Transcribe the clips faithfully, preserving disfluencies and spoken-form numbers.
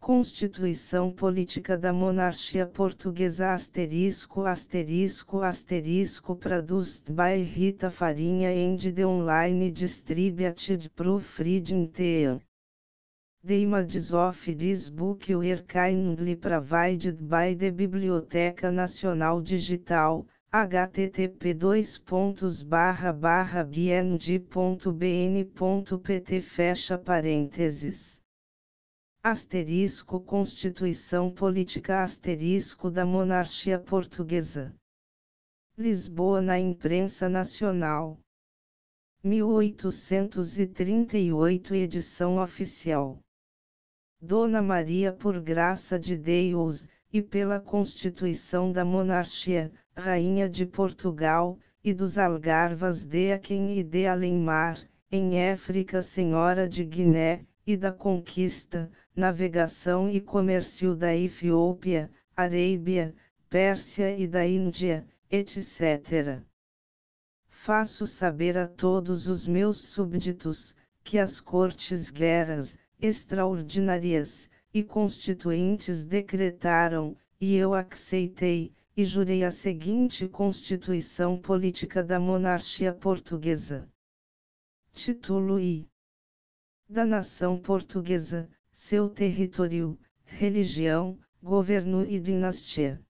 Constituição Política da Monarchia Portuguesa asterisco asterisco asterisco produced by Rita Farinha and the online distributed proofreading team. The images of this book were kindly provided by the Biblioteca Nacional Digital, http dois pontos barra barra bng ponto bn ponto pt fecha parênteses. Asterisco Constituição Política asterisco da Monarquia Portuguesa. Lisboa na Imprensa Nacional. mil oitocentos e trinta e oito edição oficial. Dona Maria por graça de Deus, e pela Constituição da Monarquia, Rainha de Portugal, e dos Algarvas de Aquém e de Além-Mar, em África Senhora de Guiné, e da Conquista, Navegação e Comércio da Etiópia, Arábia, Pérsia e da Índia, etcétera. Faço saber a todos os meus súbditos, que as Cortes Guerras, extraordinárias, e constituintes decretaram, e eu aceitei, e jurei a seguinte Constituição Política da Monarquia Portuguesa. Título I. Da Nação Portuguesa, seu território, religião, governo e dinastia.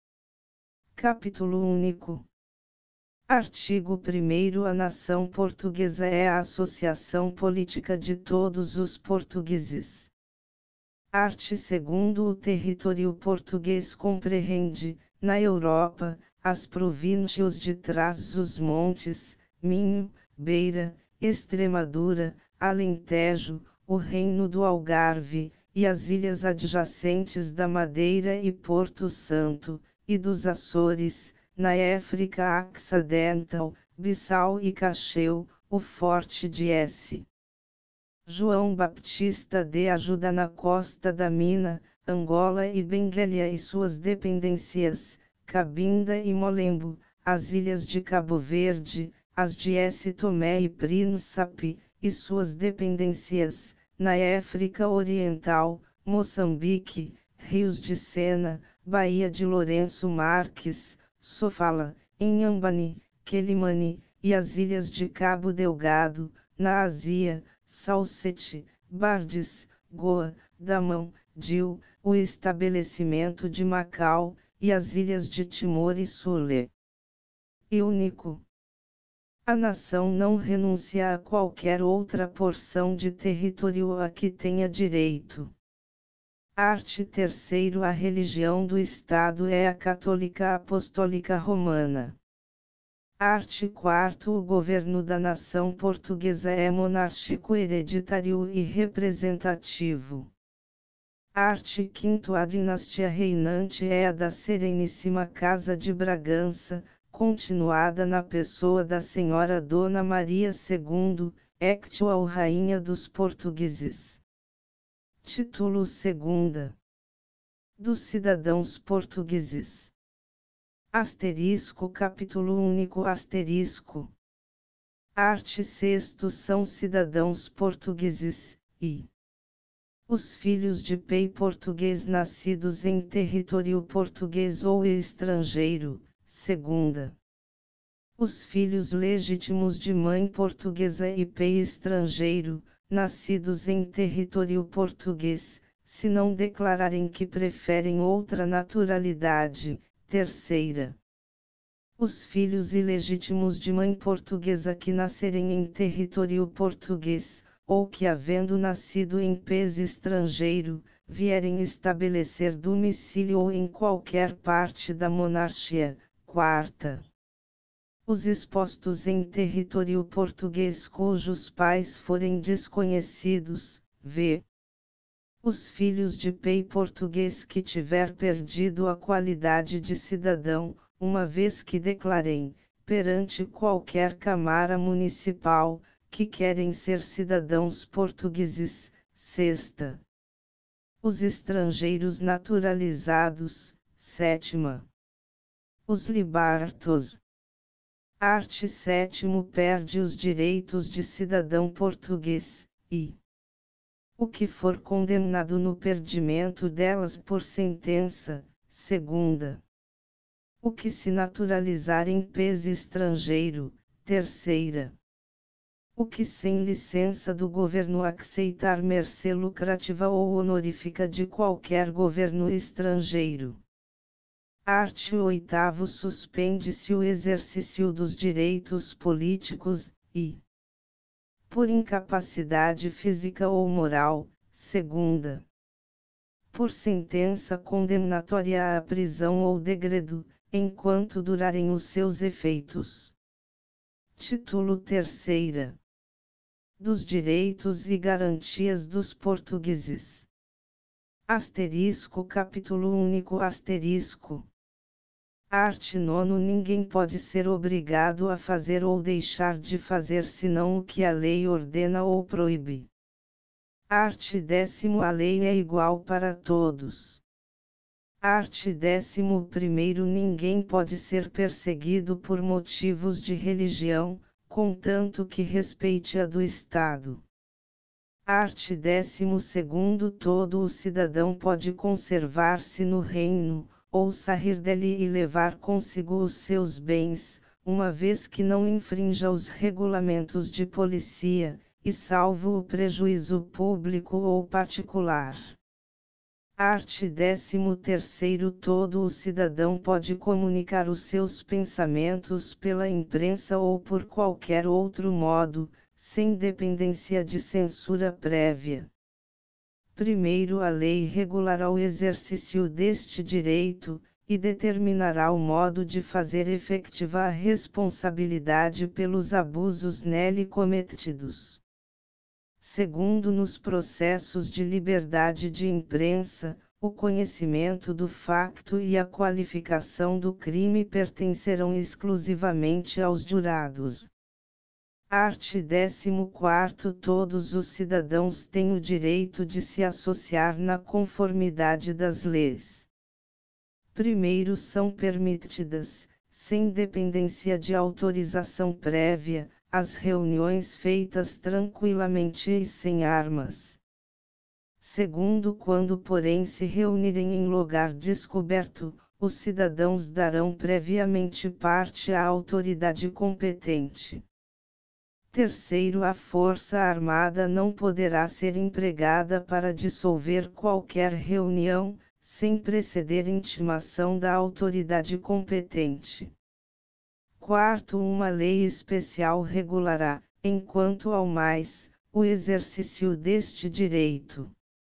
Capítulo único. Artigo primeiro A nação portuguesa é a associação política de todos os portugueses. Art. segundo O território português compreende, na Europa, as províncias de Trás-os-Montes, Minho, Beira, Extremadura, Alentejo, o Reino do Algarve, e as ilhas adjacentes da Madeira e Porto Santo, e dos Açores, na África Occidental, Bissau e Cacheu, o Forte de S. João Baptista de Ajuda na costa da Mina, Angola e Benguela e suas dependências, Cabinda e Molembo, as ilhas de Cabo Verde, as de S. Tomé e Príncipe, e suas dependências, na África Oriental, Moçambique, Rios de Sena, Baía de Lourenço Marques, Sofala, Inhambane, Quelimane, e as ilhas de Cabo Delgado, na Ásia, Salsete, Bardes, Goa, Damão, Dil, o estabelecimento de Macau, e as ilhas de Timor e Sule. E único. A nação não renuncia a qualquer outra porção de território a que tenha direito. Art. terceiro A religião do Estado é a Católica Apostólica Romana. Art. quarto O governo da nação portuguesa é monárquico hereditário e representativo. Art. quinto A dinastia reinante é a da Sereníssima Casa de Bragança, continuada na pessoa da Senhora Dona Maria segundo, actual Rainha dos Portugueses. Título segunda. Dos cidadãos portugueses. Asterisco Capítulo único asterisco. Art. sexto São cidadãos portugueses, e os filhos de pai português nascidos em território português ou estrangeiro, segunda. Os filhos legítimos de mãe portuguesa e pai estrangeiro, nascidos em território português, se não declararem que preferem outra naturalidade, terceira. Os filhos ilegítimos de mãe portuguesa que nascerem em território português, ou que havendo nascido em país estrangeiro, vierem estabelecer domicílio ou em qualquer parte da monarquia, quarta. Os expostos em território português cujos pais forem desconhecidos, v. Os filhos de pai português que tiver perdido a qualidade de cidadão, uma vez que declarem, perante qualquer Câmara Municipal, que querem ser cidadãos portugueses, sexta. Os estrangeiros naturalizados, sétima. Os libertos. Art. sétimo perde os direitos de cidadão português, e o que for condenado no perdimento delas por sentença, segunda. O que se naturalizar em país estrangeiro, terceira. O que sem licença do governo aceitar mercê lucrativa ou honorífica de qualquer governo estrangeiro. Art. oitavo Suspende-se o exercício dos direitos políticos, e por incapacidade física ou moral, segunda. Por sentença condenatória à prisão ou degredo, enquanto durarem os seus efeitos. Título terceira. Dos direitos e garantias dos portugueses. Asterisco Capítulo único Asterisco. Art. nono Ninguém pode ser obrigado a fazer ou deixar de fazer senão o que a lei ordena ou proíbe. Art. décimo A lei é igual para todos. Art. décimo primeiro Ninguém pode ser perseguido por motivos de religião, contanto que respeite a do Estado. Art. décimo segundo Todo o cidadão pode conservar-se no reino, ou sair dele e levar consigo os seus bens, uma vez que não infrinja os regulamentos de polícia, e salvo o prejuízo público ou particular. Art. décimo terceiro Todo o cidadão pode comunicar os seus pensamentos pela imprensa ou por qualquer outro modo, sem dependência de censura prévia. Primeiro, a lei regulará o exercício deste direito, e determinará o modo de fazer efetiva a responsabilidade pelos abusos nele cometidos. Segundo, nos processos de liberdade de imprensa, o conhecimento do facto e a qualificação do crime pertencerão exclusivamente aos jurados. Art. décimo quarto Todos os cidadãos têm o direito de se associar na conformidade das leis. Primeiro, são permitidas, sem dependência de autorização prévia, as reuniões feitas tranquilamente e sem armas. Segundo, quando porém se reunirem em lugar descoberto, os cidadãos darão previamente parte à autoridade competente. Terceiro, a força armada não poderá ser empregada para dissolver qualquer reunião, sem preceder intimação da autoridade competente. Quarto, uma lei especial regulará, enquanto ao mais, o exercício deste direito.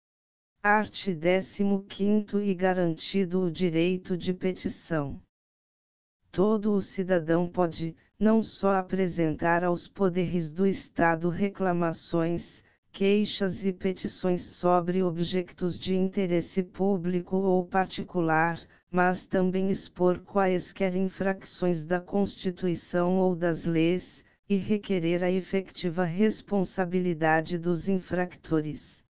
Art. décimo quinto E garantido o direito de petição. Todo o cidadão pode, não só apresentar aos poderes do Estado reclamações, queixas e petições sobre objetos de interesse público ou particular, mas também expor quaisquer infrações da Constituição ou das leis, e requerer a efetiva responsabilidade dos infratores.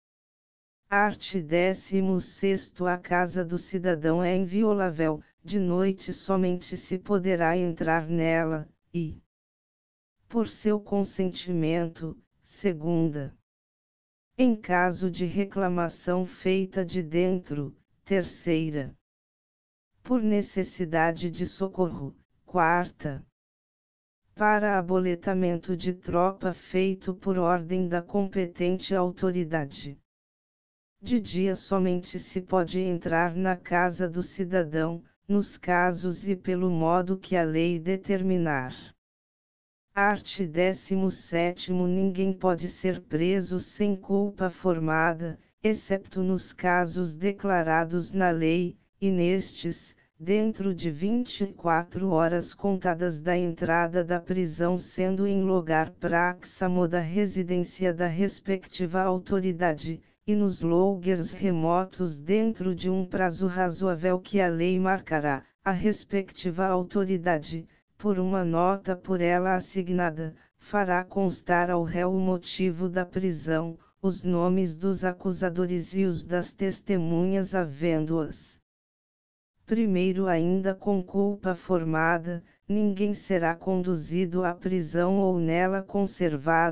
Art. décimo sexto A casa do cidadão é inviolável, de noite somente se poderá entrar nela, e, por seu consentimento, segunda. Em caso de reclamação feita de dentro, terceira. Por necessidade de socorro, quarta. Para aboletamento de tropa feito por ordem da competente autoridade. De dia somente se pode entrar na casa do cidadão, nos casos e pelo modo que a lei determinar. Art. décimo sétimo Ninguém pode ser preso sem culpa formada, excepto nos casos declarados na lei, e nestes, dentro de vinte e quatro horas contadas da entrada da prisão, sendo em lugar próximo da residência da respectiva autoridade, e nos lugares remotos dentro de um prazo razoável que a lei marcará, a respectiva autoridade, por uma nota por ela assignada, fará constar ao réu o motivo da prisão, os nomes dos acusadores e os das testemunhas havendo-as. Primeiro, ainda com culpa formada, ninguém será conduzido à prisão ou nela conservado,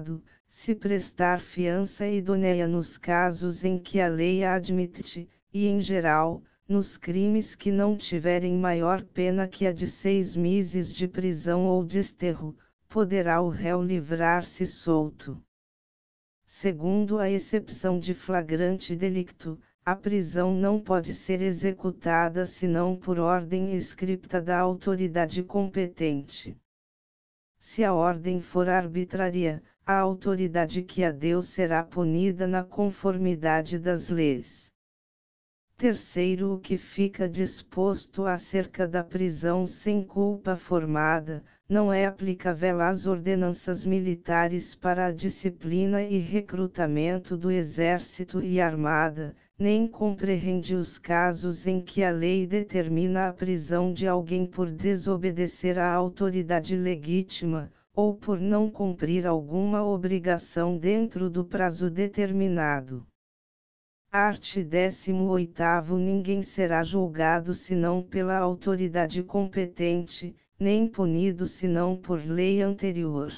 se prestar fiança idônea nos casos em que a lei a admite, e em geral, nos crimes que não tiverem maior pena que a de seis meses de prisão ou desterro, poderá o réu livrar-se solto. Segundo a exceção de flagrante delicto, a prisão não pode ser executada senão por ordem escrita da autoridade competente. Se a ordem for arbitrária, a autoridade que a deu será punida na conformidade das leis. Terceiro, o que fica disposto acerca da prisão sem culpa formada, não é aplicável às ordenanças militares para a disciplina e recrutamento do Exército e Armada, nem compreende os casos em que a lei determina a prisão de alguém por desobedecer à autoridade legítima, ou por não cumprir alguma obrigação dentro do prazo determinado. Art. décimo oitavo Ninguém será julgado senão pela autoridade competente, nem punido senão por lei anterior.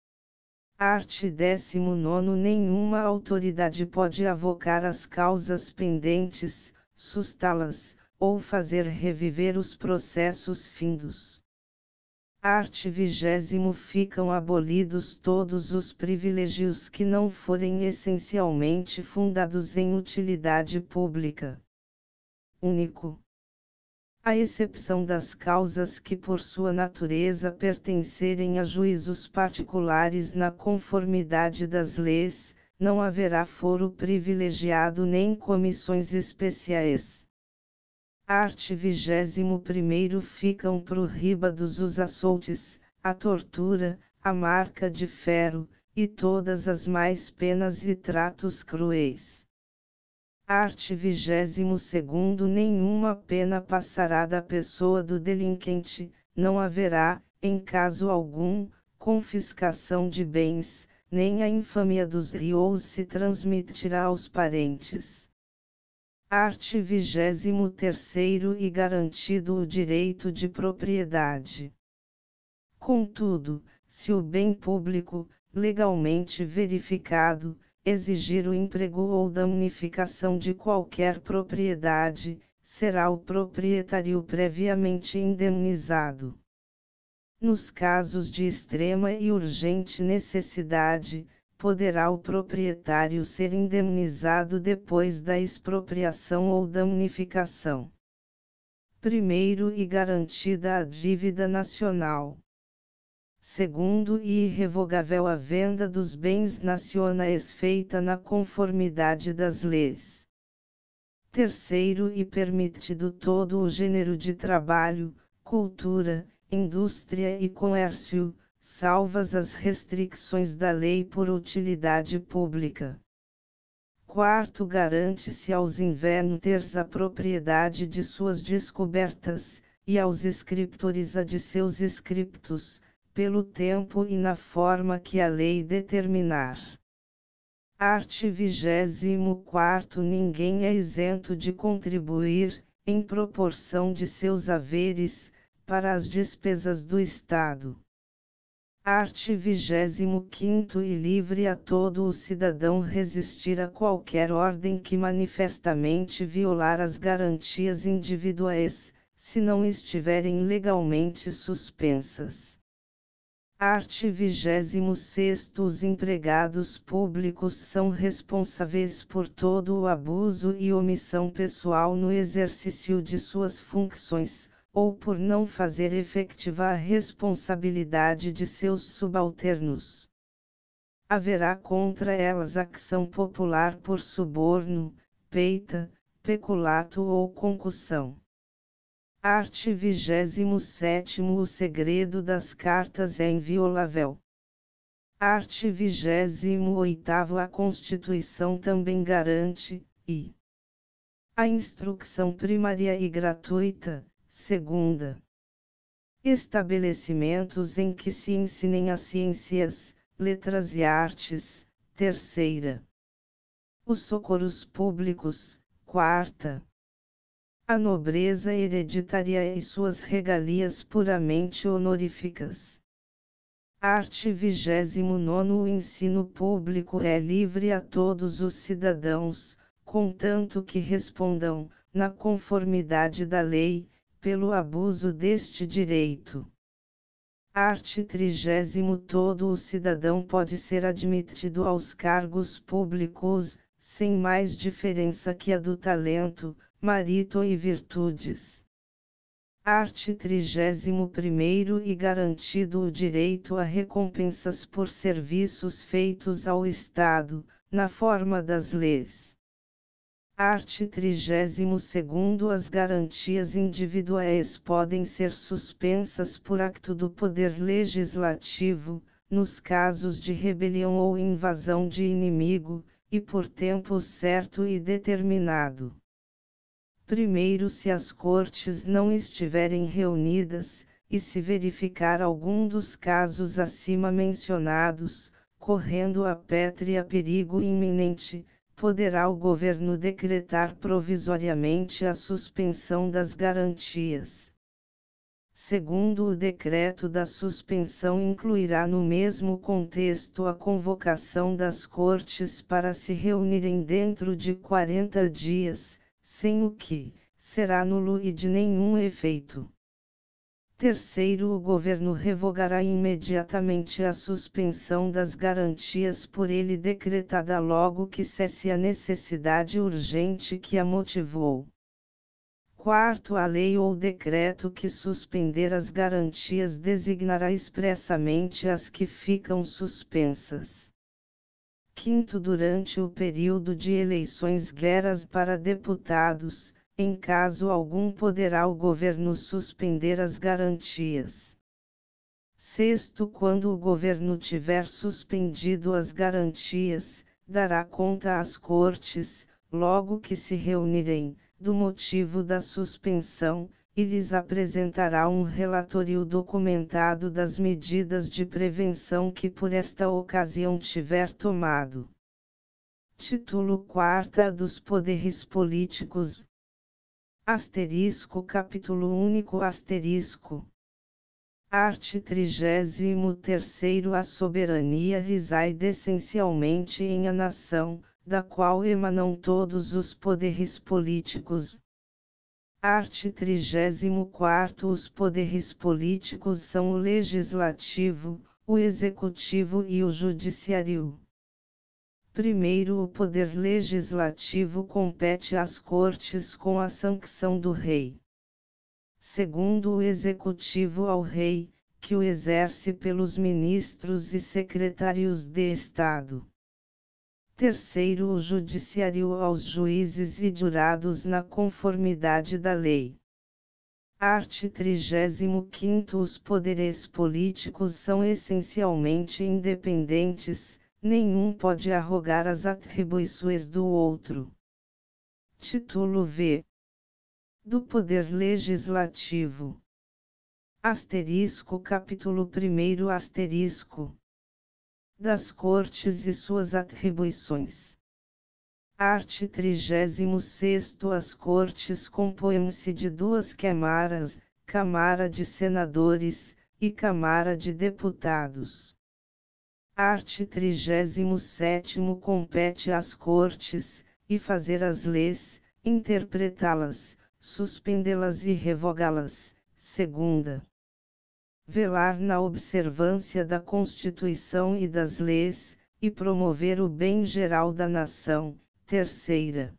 Art. décimo nono Nenhuma autoridade pode avocar as causas pendentes, sustá-las, ou fazer reviver os processos findos. Art. vigésimo Ficam abolidos todos os privilégios que não forem essencialmente fundados em utilidade pública. Único. À exceção das causas que por sua natureza pertencerem a juízos particulares na conformidade das leis, não haverá foro privilegiado nem comissões especiais. Art. vigésimo primeiro Ficam proibidos os açoutes, a tortura, a marca de ferro, e todas as mais penas e tratos cruéis. Art. vigésimo segundo Nenhuma pena passará da pessoa do delinquente, não haverá, em caso algum, confiscação de bens, nem a infâmia dos réus se transmitirá aos parentes. Art. vigésimo terceiro E garantido o direito de propriedade. Contudo, se o bem público, legalmente verificado, exigir o emprego ou damnificação de qualquer propriedade, será o proprietário previamente indemnizado. Nos casos de extrema e urgente necessidade, poderá o proprietário ser indemnizado depois da expropriação ou damnificação. Primeiro, e garantida a dívida nacional. Segundo, e irrevogável a venda dos bens nacionais feita na conformidade das leis. Terceiro, e permitido todo o gênero de trabalho, cultura, indústria e comércio, salvas as restrições da lei por utilidade pública. Quarto, garante-se aos inventores a propriedade de suas descobertas, e aos escritores a de seus escritos, pelo tempo e na forma que a lei determinar. Art. vigésimo quarto Ninguém é isento de contribuir, em proporção de seus haveres, para as despesas do Estado. Art. vigésimo quinto E livre a todo o cidadão resistir a qualquer ordem que manifestamente violar as garantias individuais, se não estiverem legalmente suspensas. Art. vigésimo sexto Os empregados públicos são responsáveis por todo o abuso e omissão pessoal no exercício de suas funções, ou por não fazer efetiva a responsabilidade de seus subalternos. Haverá contra elas ação popular por suborno, peita, peculato ou concussão. Art. vigésimo sétimo O segredo das cartas é inviolável. Art. vigésimo oitavo A Constituição também garante, e a instrução primária e gratuita, segunda. Estabelecimentos em que se ensinem as ciências, letras e artes, terceira. Os socorros públicos, quarta. A nobreza hereditária e suas regalias puramente honoríficas. Art. vigésimo nono O ensino público é livre a todos os cidadãos, contanto que respondam, na conformidade da lei, pelo abuso deste direito. Art. trigésimo Todo o cidadão pode ser admitido aos cargos públicos, sem mais diferença que a do talento, mérito e virtudes. Art. trigésimo primeiro E garantido o direito a recompensas por serviços feitos ao Estado, na forma das leis. Art. trigésimo segundo As garantias individuais podem ser suspensas por acto do Poder Legislativo, nos casos de rebelião ou invasão de inimigo, e por tempo certo e determinado. Primeiro, se as Cortes não estiverem reunidas, e se verificar algum dos casos acima mencionados, correndo a pétrea perigo iminente, poderá o governo decretar provisoriamente a suspensão das garantias. Segundo, o decreto da suspensão incluirá no mesmo contexto a convocação das Cortes para se reunirem dentro de quarenta dias, sem o que, será nulo e de nenhum efeito. Terceiro, o governo revogará imediatamente a suspensão das garantias por ele decretada logo que cesse a necessidade urgente que a motivou. Quarto, a lei ou decreto que suspender as garantias designará expressamente as que ficam suspensas. Quinto, durante o período de eleições guerras para deputados, em caso algum poderá o governo suspender as garantias. Sexto, quando o governo tiver suspendido as garantias, dará conta às Cortes, logo que se reunirem, do motivo da suspensão, e lhes apresentará um relatório documentado das medidas de prevenção que por esta ocasião tiver tomado. Título quarto dos Poderes Políticos. Asterisco Capítulo único Asterisco. Art. trigésimo terceiro A soberania reside essencialmente em a nação, da qual emanam todos os poderes políticos. Art. trigésimo quarto Os poderes políticos são o legislativo, o executivo e o judiciário. Primeiro, o poder legislativo compete às Cortes com a sanção do rei. Segundo, o executivo ao rei, que o exerce pelos ministros e secretários de Estado. Terceiro, o judiciário aos juízes e jurados na conformidade da lei. Art. trigésimo quinto Os poderes políticos são essencialmente independentes, nenhum pode arrogar as atribuições do outro. Título V. Do Poder Legislativo. Asterisco Capítulo primeiro Asterisco. Das Cortes e suas atribuições. Art. trigésimo sexto As Cortes compõem-se de duas câmaras, Câmara de Senadores, e Câmara de Deputados. Art. trigésimo sétimo Compete às Cortes, e fazer as leis, interpretá-las, suspendê-las e revogá-las. Segunda. Velar na observância da Constituição e das leis, e promover o bem geral da nação. Terceira.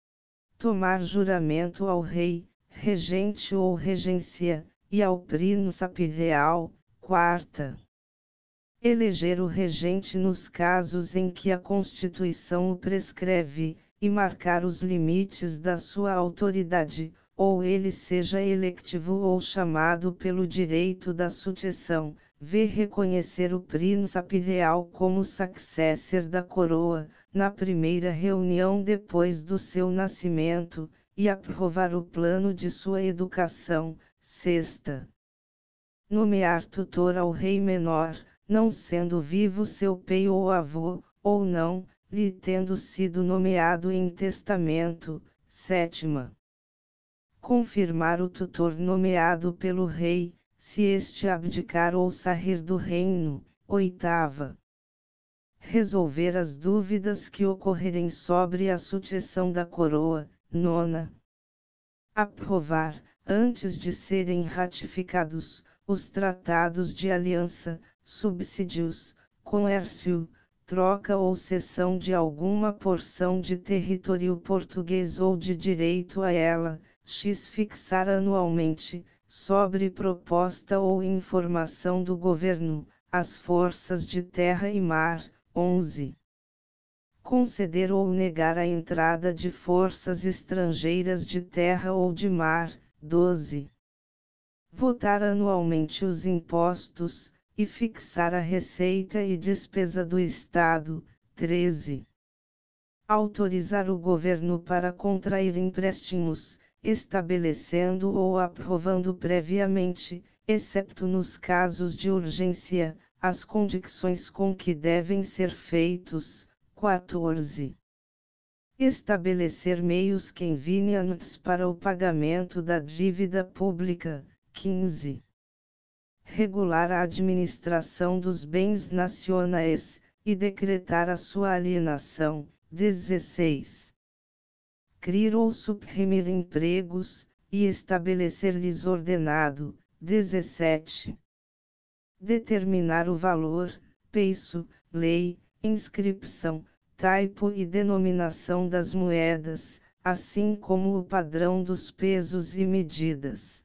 Tomar juramento ao rei, regente ou regência, e ao príncipe real. Quarta. Eleger o regente nos casos em que a Constituição o prescreve, e marcar os limites da sua autoridade, ou ele seja electivo ou chamado pelo direito da sucessão, v. Reconhecer o príncipe real como sucessor da coroa, na primeira reunião depois do seu nascimento, e aprovar o plano de sua educação. Sexta. Nomear tutor ao rei menor, não sendo vivo seu pai ou avô, ou não, lhe tendo sido nomeado em testamento. Sétima. Confirmar o tutor nomeado pelo rei, se este abdicar ou sair do reino, Oitava. Resolver as dúvidas que ocorrerem sobre a sucessão da coroa. Nona. Aprovar, antes de serem ratificados, os tratados de aliança, subsídios, comércio, troca ou cessão de alguma porção de território português ou de direito a ela, x fixar anualmente, sobre proposta ou informação do governo, as forças de terra e mar. Onze. Conceder ou negar a entrada de forças estrangeiras de terra ou de mar. Doze. Votar anualmente os impostos, e fixar a receita e despesa do Estado. Treze. Autorizar o governo para contrair empréstimos, estabelecendo ou aprovando previamente, excepto nos casos de urgência, as condições com que devem ser feitos. quatorze. Estabelecer meios convenientes para o pagamento da dívida pública. quinze. Regular a administração dos bens nacionais, e decretar a sua alienação. dezesseis. Criar ou suprimir empregos, e estabelecer-lhes ordenado. dezessete. Determinar o valor, peso, lei, inscrição, tipo e denominação das moedas, assim como o padrão dos pesos e medidas.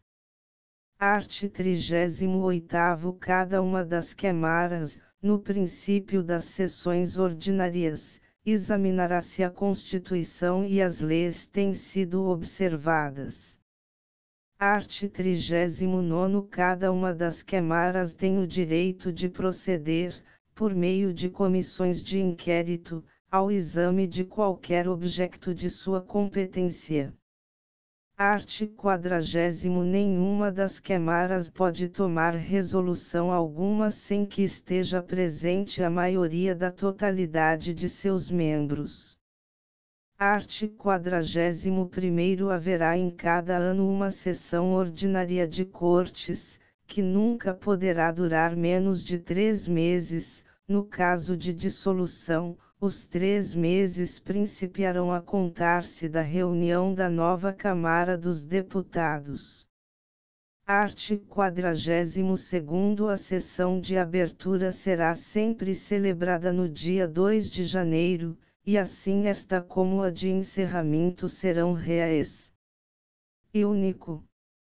Art. trigésimo oitavo. Cada uma das câmaras, no princípio das sessões ordinárias, examinará se a Constituição e as leis têm sido observadas. Art. trigésimo nono. Cada uma das câmaras tem o direito de proceder, por meio de comissões de inquérito, ao exame de qualquer objeto de sua competência. Art. quadragésimo. Nenhuma das câmaras pode tomar resolução alguma sem que esteja presente a maioria da totalidade de seus membros. Art. quadragésimo primeiro. Haverá em cada ano uma sessão ordinária de Cortes, que nunca poderá durar menos de três meses. No caso de dissolução, os três meses principiarão a contar-se da reunião da nova Câmara dos Deputados. Art. quadragésimo segundo. A sessão de abertura será sempre celebrada no dia dois de janeiro, e assim esta como a de encerramento serão reais e único.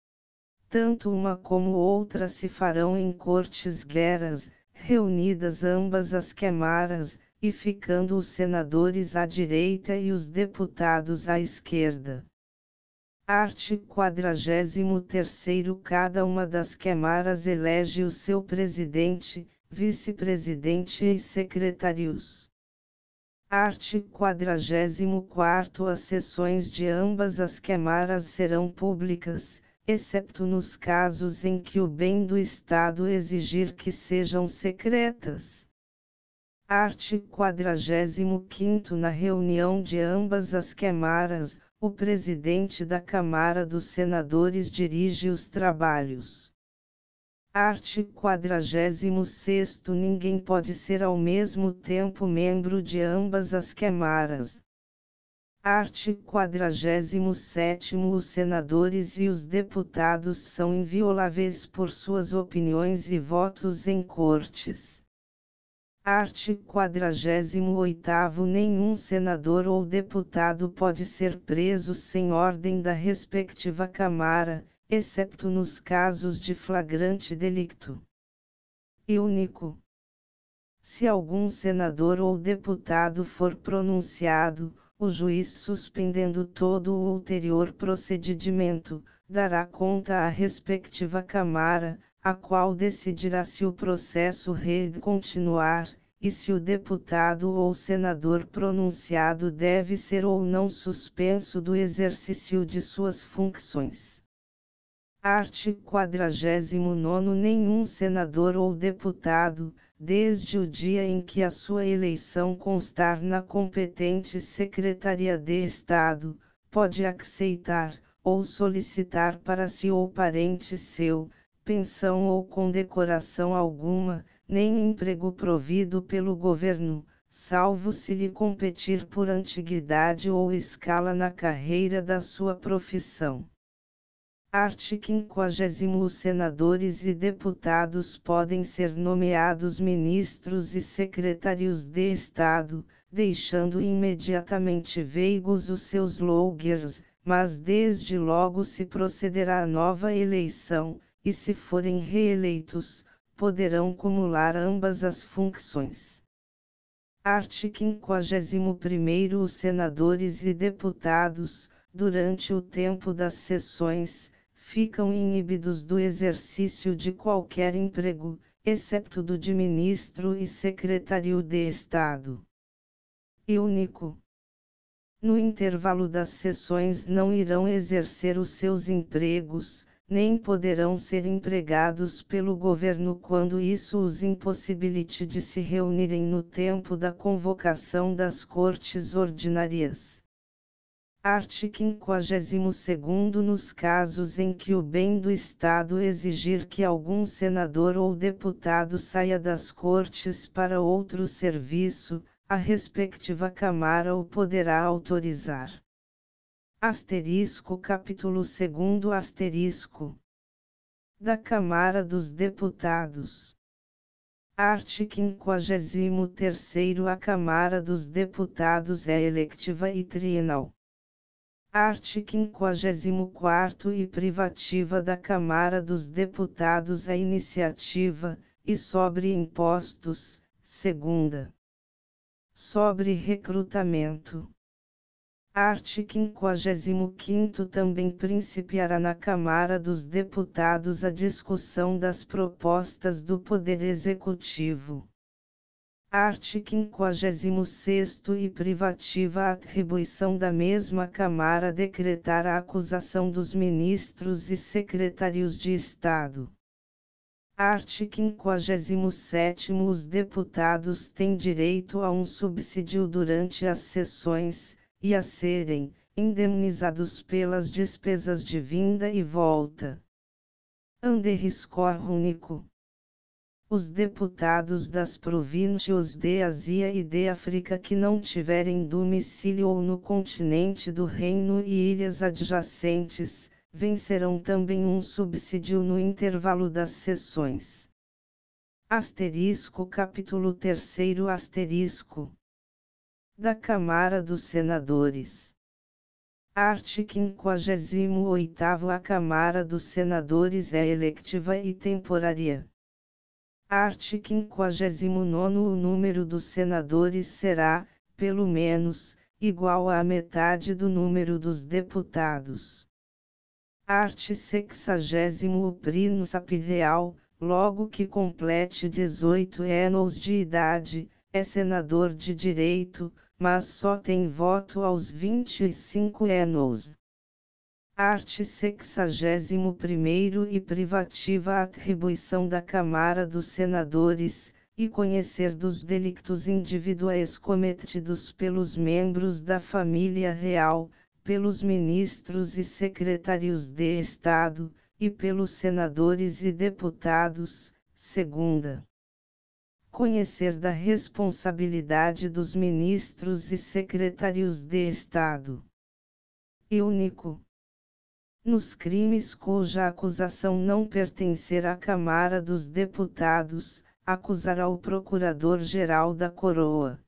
Tanto uma como outra se farão em cortes guerras, reunidas ambas as câmaras, e ficando os senadores à direita e os deputados à esquerda. Art. quadragésimo terceiro. Cada uma das câmaras elege o seu presidente, vice-presidente e secretários. Art. quadragésimo quarto. As sessões de ambas as câmaras serão públicas, excepto nos casos em que o bem do Estado exigir que sejam secretas. Art. quadragésimo quinto. Na reunião de ambas as câmaras, o presidente da Câmara dos Senadores dirige os trabalhos. Art. quadragésimo sexto. Ninguém pode ser ao mesmo tempo membro de ambas as câmaras. Art. quadragésimo sétimo. Os senadores e os deputados são invioláveis por suas opiniões e votos em cortes. Art. quadragésimo oitavo. Nenhum senador ou deputado pode ser preso sem ordem da respectiva Câmara, excepto nos casos de flagrante delicto. E único. Se algum senador ou deputado for pronunciado, o juiz, suspendendo todo o ulterior procedimento, dará conta à respectiva Câmara, a qual decidirá se o processo deve continuar, e se o deputado ou senador pronunciado deve ser ou não suspenso do exercício de suas funções. Art. quadragésimo nono. Nenhum senador ou deputado, desde o dia em que a sua eleição constar na competente Secretaria de Estado, pode aceitar, ou solicitar para si ou parente seu, pensão ou condecoração alguma, nem emprego provido pelo governo, salvo se lhe competir por antiguidade ou escala na carreira da sua profissão. Artigo quinquagésimo. Os senadores e deputados podem ser nomeados ministros e secretários de Estado, deixando imediatamente veigos os seus louvres, mas desde logo se procederá à nova eleição, e se forem reeleitos, poderão cumular ambas as funções. Artigo quinquagésimo primeiro. Os senadores e deputados, durante o tempo das sessões, ficam inibidos do exercício de qualquer emprego, excepto do de ministro e secretário de Estado. E único. No intervalo das sessões não irão exercer os seus empregos, nem poderão ser empregados pelo governo quando isso os impossibilite de se reunirem no tempo da convocação das cortes ordinárias. Artigo quinquagésimo segundo. Nos casos em que o bem do Estado exigir que algum senador ou deputado saia das cortes para outro serviço, a respectiva Câmara o poderá autorizar. Asterisco capítulo segundo asterisco da Câmara dos Deputados. Artigo quinquagésimo terceiro. A Câmara dos Deputados é electiva e trienal. Artigo quinquagésimo quarto. E privativa da Câmara dos Deputados a iniciativa, e sobre impostos, segunda. Sobre recrutamento. Artigo quinquagésimo quinto. Também principiará na Câmara dos Deputados a discussão das propostas do Poder Executivo. Artigo quinquagésimo sexto. E privativa a atribuição da mesma Câmara decretar a acusação dos ministros e secretários de Estado. Artigo quinquagésimo sétimo. Os deputados têm direito a um subsídio durante as sessões, e a serem indemnizados pelas despesas de vinda e volta. Underscore único. Os deputados das províncias de Ásia e de África que não tiverem domicílio ou no continente do Reino e ilhas adjacentes, vencerão também um subsídio no intervalo das sessões. Asterisco capítulo terceiro asterisco da Câmara dos Senadores. Artigo quinquagésimo oitavo. A Câmara dos Senadores é electiva e temporária. Artigo quinquagésimo nono. O número dos senadores será, pelo menos, igual à metade do número dos deputados. Artigo sexagésimo. O príncipe real, logo que complete dezoito anos de idade, é senador de direito, mas só tem voto aos vinte e cinco anos. Artigo sexagésimo primeiro. E privativa a atribuição da Câmara dos Senadores, e conhecer dos delictos individuais cometidos pelos membros da família real, pelos ministros e secretários de Estado, e pelos senadores e deputados, segunda. Conhecer da responsabilidade dos ministros e secretários de Estado. E único. Nos crimes cuja acusação não pertencer à Câmara dos Deputados, acusará o Procurador-Geral da Coroa.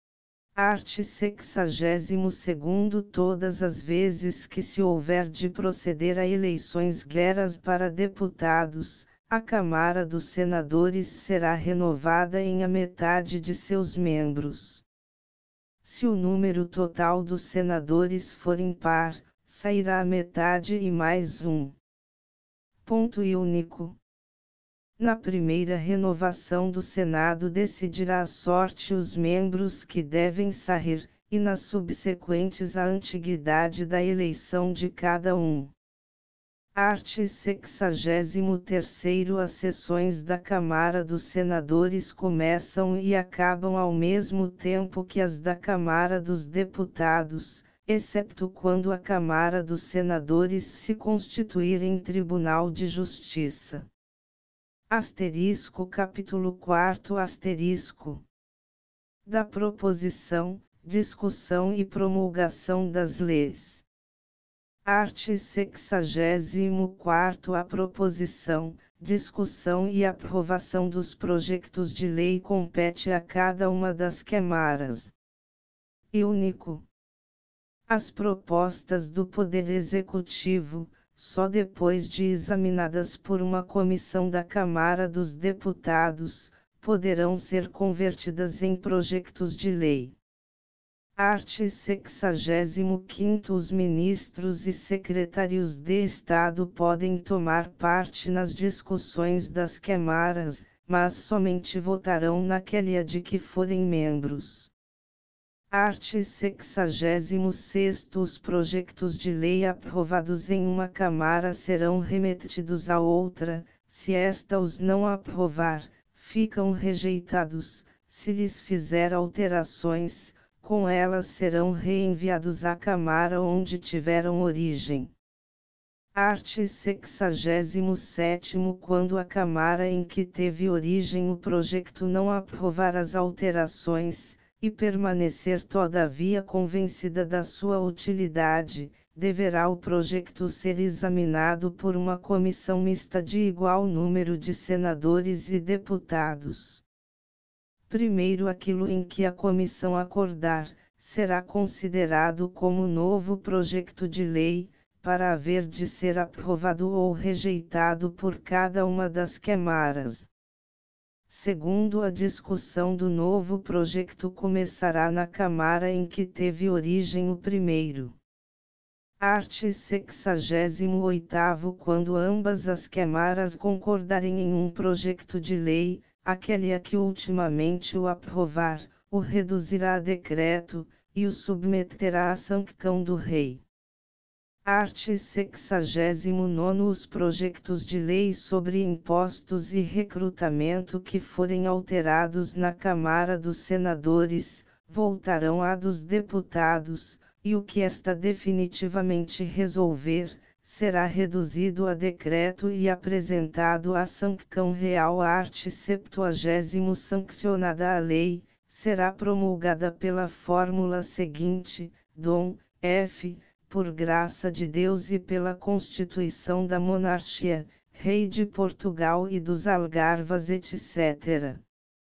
Artigo sexagésimo segundo. Todas as vezes que se houver de proceder a eleições guerras para deputados, a Câmara dos Senadores será renovada em a metade de seus membros. Se o número total dos senadores for impar, sairá a metade e mais um. Ponto e único. Na primeira renovação do Senado decidirá a sorte os membros que devem sair, e nas subsequentes a antiguidade da eleição de cada um. Artigo sexagésimo terceiro. As sessões da Câmara dos Senadores começam e acabam ao mesmo tempo que as da Câmara dos Deputados, excepto quando a Câmara dos Senadores se constituir em Tribunal de Justiça. Asterisco capítulo quatro asterisco. Da proposição, discussão e promulgação das leis. Art. sexagésimo quarto A proposição, discussão e aprovação dos projetos de lei compete a cada uma das câmaras. E único. As propostas do Poder Executivo, só depois de examinadas por uma comissão da Câmara dos Deputados, poderão ser convertidas em projetos de lei. Art. sexagésimo quinto Os ministros e secretários de Estado podem tomar parte nas discussões das câmaras, mas somente votarão naquela de que forem membros. Art. sexagésimo sexto Os projetos de lei aprovados em uma Câmara serão remetidos a outra, se esta os não aprovar, ficam rejeitados, se lhes fizer alterações, com elas serão reenviados à Câmara onde tiveram origem. Art. sexagésimo sétimo Quando a Câmara em que teve origem o projeto não aprovar as alterações, e permanecer todavia convencida da sua utilidade, deverá o projeto ser examinado por uma comissão mista de igual número de senadores e deputados. Primeiro aquilo em que a comissão acordar, será considerado como novo projeto de lei, para haver de ser aprovado ou rejeitado por cada uma das câmaras. Segundo a discussão do novo projeto começará na Câmara em que teve origem o primeiro. Art. sexagésimo oitavo Quando ambas as câmaras concordarem em um projeto de lei, aquele a que ultimamente o aprovar, o reduzirá a decreto, e o submeterá à sanção do rei. Art. sexagésimo nono Os projetos de lei sobre impostos e recrutamento que forem alterados na Câmara dos Senadores, voltarão à dos deputados, e o que esta definitivamente resolver, será reduzido a decreto e apresentado à sanção real. Art. septuagésimo Sancionada a lei, será promulgada pela fórmula seguinte: Dom, F., por graça de Deus e pela Constituição da Monarquia, Rei de Portugal e dos Algarves, etcétera.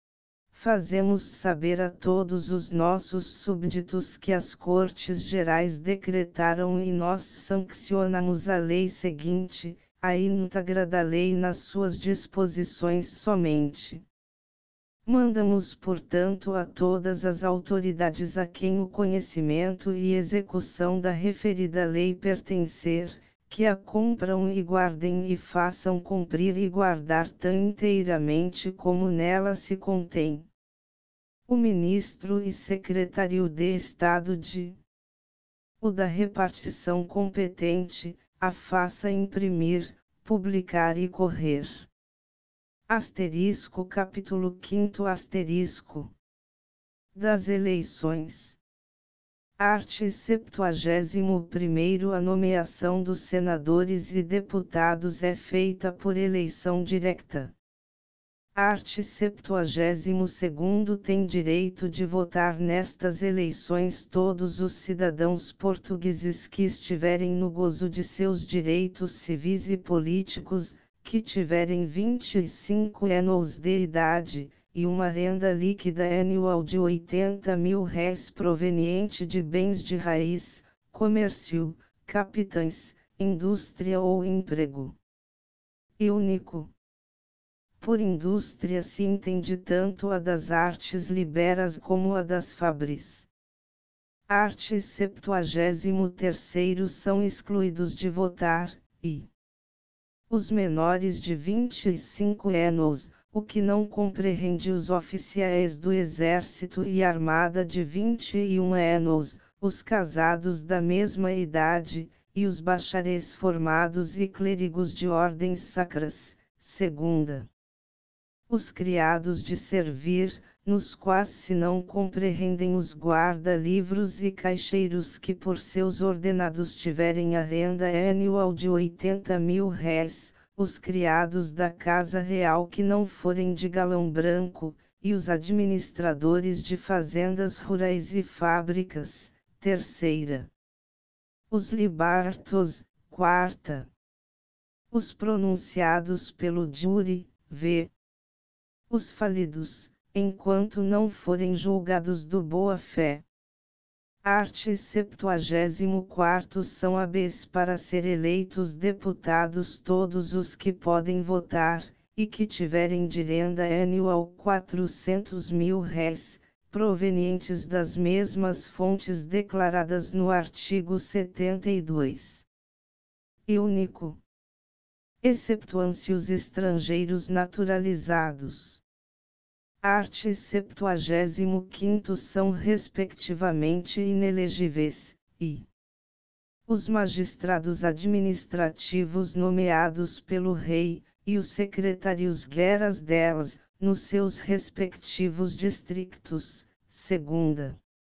Fazemos saber a todos os nossos súbditos que as Cortes Gerais decretaram e nós sancionamos a lei seguinte, a íntegra da lei nas suas disposições somente. Mandamos, portanto, a todas as autoridades a quem o conhecimento e execução da referida lei pertencer, que a cumpram e guardem e façam cumprir e guardar tão inteiramente como nela se contém. O ministro e secretário de Estado de o da repartição competente, a faça imprimir, publicar e correr. Asterisco capítulo quinto asterisco das eleições. Art. septuagésimo primeiro A nomeação dos senadores e deputados é feita por eleição direta. Art. septuagésimo segundo Tem direito de votar nestas eleições todos os cidadãos portugueses que estiverem no gozo de seus direitos civis e políticos, que tiverem vinte e cinco anos de idade, e uma renda líquida anual de oitenta mil réis proveniente de bens de raiz, comércio, capitães, indústria ou emprego. E único. Por indústria se entende tanto a das artes liberas como a das fabris. Art. septuagésimo terceiro São excluídos de votar, e os menores de vinte e cinco anos, o que não compreende os oficiais do Exército e Armada de vinte e um anos, os casados da mesma idade, e os bacharéis formados e clérigos de ordens sacras, segunda. Os criados de servir, nos quais se não compreendem os guarda-livros e caixeiros que por seus ordenados tiverem a renda anual de oitenta mil réis, os criados da casa real que não forem de galão branco, e os administradores de fazendas rurais e fábricas, terceira. Os libertos, quarta. Os pronunciados pelo júri, v. Os falidos, enquanto não forem julgados do boa-fé. Art. septuagésimo quarto são habeas para ser eleitos deputados todos os que podem votar, e que tiverem de renda anual quatrocentos mil réis, provenientes das mesmas fontes declaradas no artigo setenta e dois. E único. Exceptuam-se os estrangeiros naturalizados. Art. septuagésimo quinto são respectivamente inelegíveis, e os magistrados administrativos nomeados pelo rei, e os secretários-guerras delas, nos seus respectivos distritos, segunda.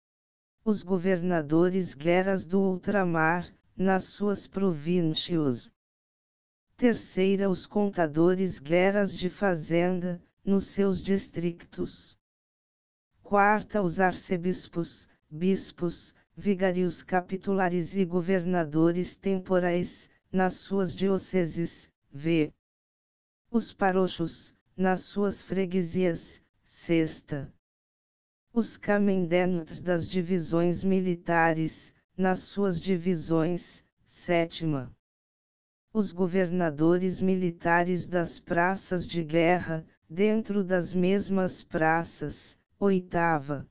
Os governadores-guerras do ultramar, nas suas províncias. Terceira, os contadores-guerras de fazenda, nos seus distritos. Quarta, os arcebispos, bispos, vigários capitulares e governadores temporais, nas suas dioceses, v. Os paróquios, nas suas freguesias, sexta. Os comendentes das divisões militares, nas suas divisões, sétima. Os governadores militares das praças de guerra, dentro das mesmas praças, oitava.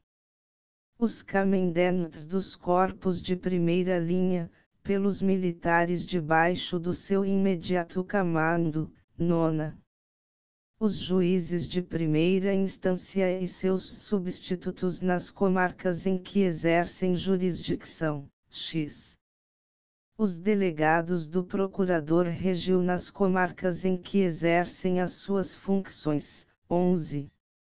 Os comendentes dos corpos de primeira linha, pelos militares debaixo do seu imediato comando, nona. Os juízes de primeira instância e seus substitutos nas comarcas em que exercem jurisdição, x. Os delegados do Procurador Régiu nas comarcas em que exercem as suas funções, onze.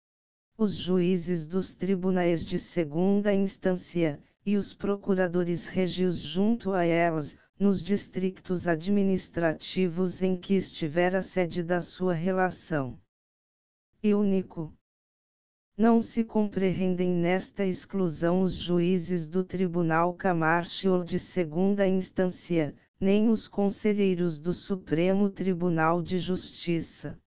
Os juízes dos tribunais de segunda instância, e os procuradores régios junto a elas, nos distritos administrativos em que estiver a sede da sua relação. E único. Não se compreendem nesta exclusão os juízes do Tribunal Comarcial de segunda instância, nem os conselheiros do Supremo Tribunal de Justiça.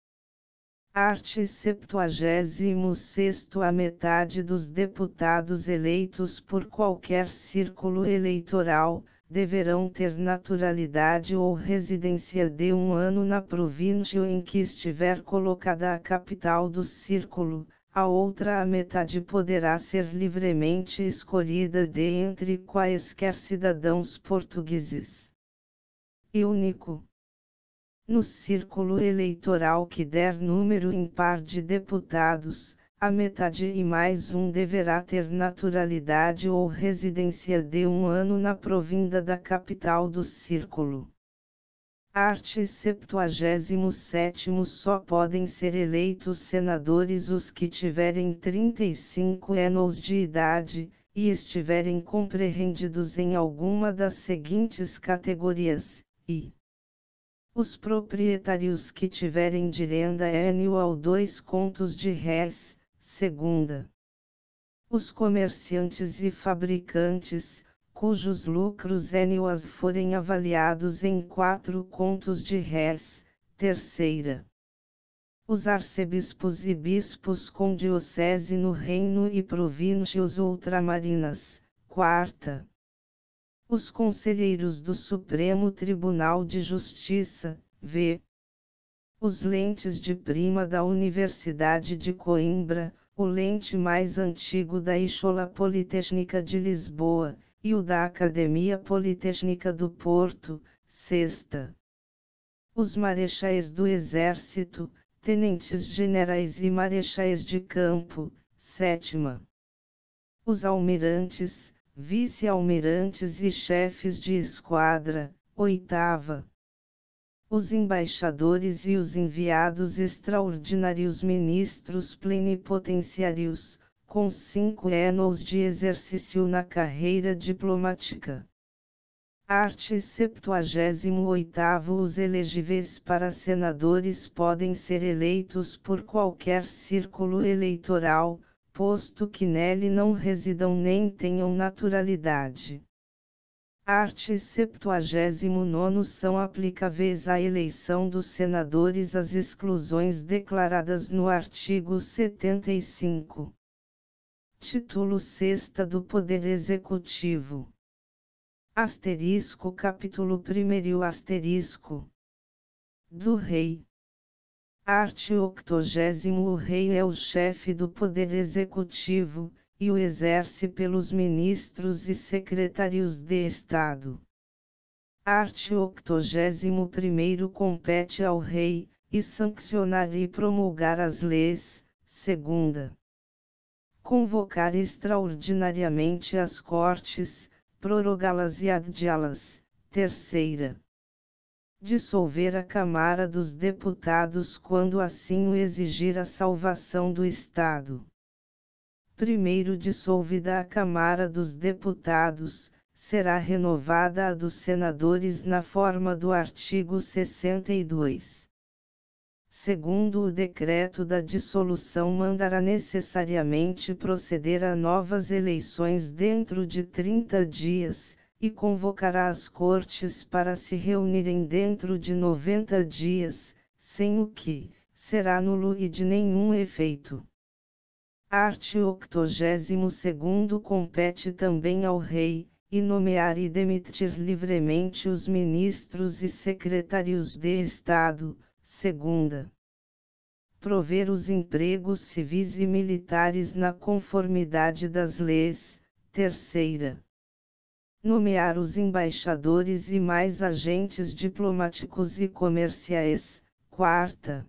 Art. septuagésimo sexto A metade dos deputados eleitos por qualquer círculo eleitoral, deverão ter naturalidade ou residência de um ano na província em que estiver colocada a capital do círculo. A outra a metade poderá ser livremente escolhida de entre quaisquer cidadãos portugueses. E único. No círculo eleitoral que der número impar de deputados, a metade e mais um deverá ter naturalidade ou residência de um ano na provinda da capital do círculo. Art. septuagésimo sétimo Só podem ser eleitos senadores os que tiverem trinta e cinco anos de idade, e estiverem compreendidos em alguma das seguintes categorias, e os proprietários que tiverem de renda anual dois contos de réis, segunda. Os comerciantes e fabricantes, cujos lucros anuais forem avaliados em quatro contos de réis, terceira. Os arcebispos e bispos com diocese no reino e províncias ultramarinas, quarta. Os conselheiros do Supremo Tribunal de Justiça, v. Os lentes de prima da Universidade de Coimbra, o lente mais antigo da Escola Politécnica de Lisboa, e o da Academia Politécnica do Porto, sexta. Os marechais do Exército, tenentes generais e marechais de campo, sétima. Os almirantes, vice-almirantes e chefes de esquadra, oitava. Os embaixadores e os enviados extraordinários ministros plenipotenciários, com cinco anos de exercício na carreira diplomática. Art. septuagésimo oitavo Os elegíveis para senadores podem ser eleitos por qualquer círculo eleitoral, posto que nele não residam nem tenham naturalidade. Art. septuagésimo nono São aplicáveis à eleição dos senadores as exclusões declaradas no artigo setenta e cinco. Título seis do Poder Executivo. Asterisco capítulo primeiro asterisco do Rei. Art. octogésimo O Rei é o chefe do Poder Executivo, e o exerce pelos ministros e secretários de Estado. Art. octogésimo primeiro Compete ao Rei, e sancionar e promulgar as leis, segunda. Convocar extraordinariamente as Cortes, prorrogá-las e adiá-las, terceira. Dissolver a Câmara dos Deputados quando assim o exigir a salvação do Estado. Primeiro dissolvida a Câmara dos Deputados, será renovada a dos senadores na forma do artigo sessenta e dois. Segundo o decreto da dissolução mandará necessariamente proceder a novas eleições dentro de trinta dias, e convocará as Cortes para se reunirem dentro de noventa dias, sem o que, será nulo e de nenhum efeito. Art. octogésimo segundo Compete também ao Rei, e nomear e demitir livremente os ministros e secretários de Estado, segunda. Prover os empregos civis e militares na conformidade das leis, terceira. Nomear os embaixadores e mais agentes diplomáticos e comerciais, quarta.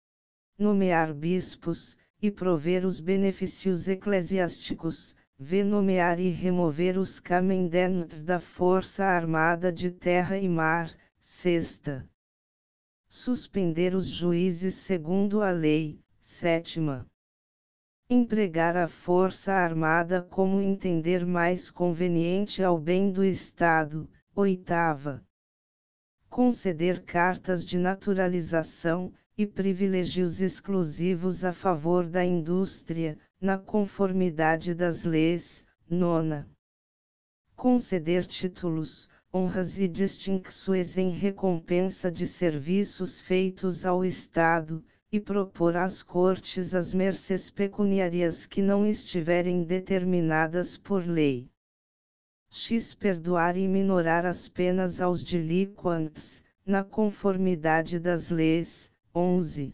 Nomear bispos, e prover os benefícios eclesiásticos, v. Nomear e remover os comandantes da Força Armada de Terra e Mar, sexta. Suspender os juízes segundo a lei, sétima. Empregar a Força Armada como entender mais conveniente ao bem do Estado, oitava. Conceder cartas de naturalização, e privilégios exclusivos a favor da indústria, na conformidade das leis, nona. Conceder títulos, honras e distinções em recompensa de serviços feitos ao Estado, e propor às Cortes as mercês pecuniárias que não estiverem determinadas por lei. X. Perdoar e minorar as penas aos delinquentes, na conformidade das leis, onze.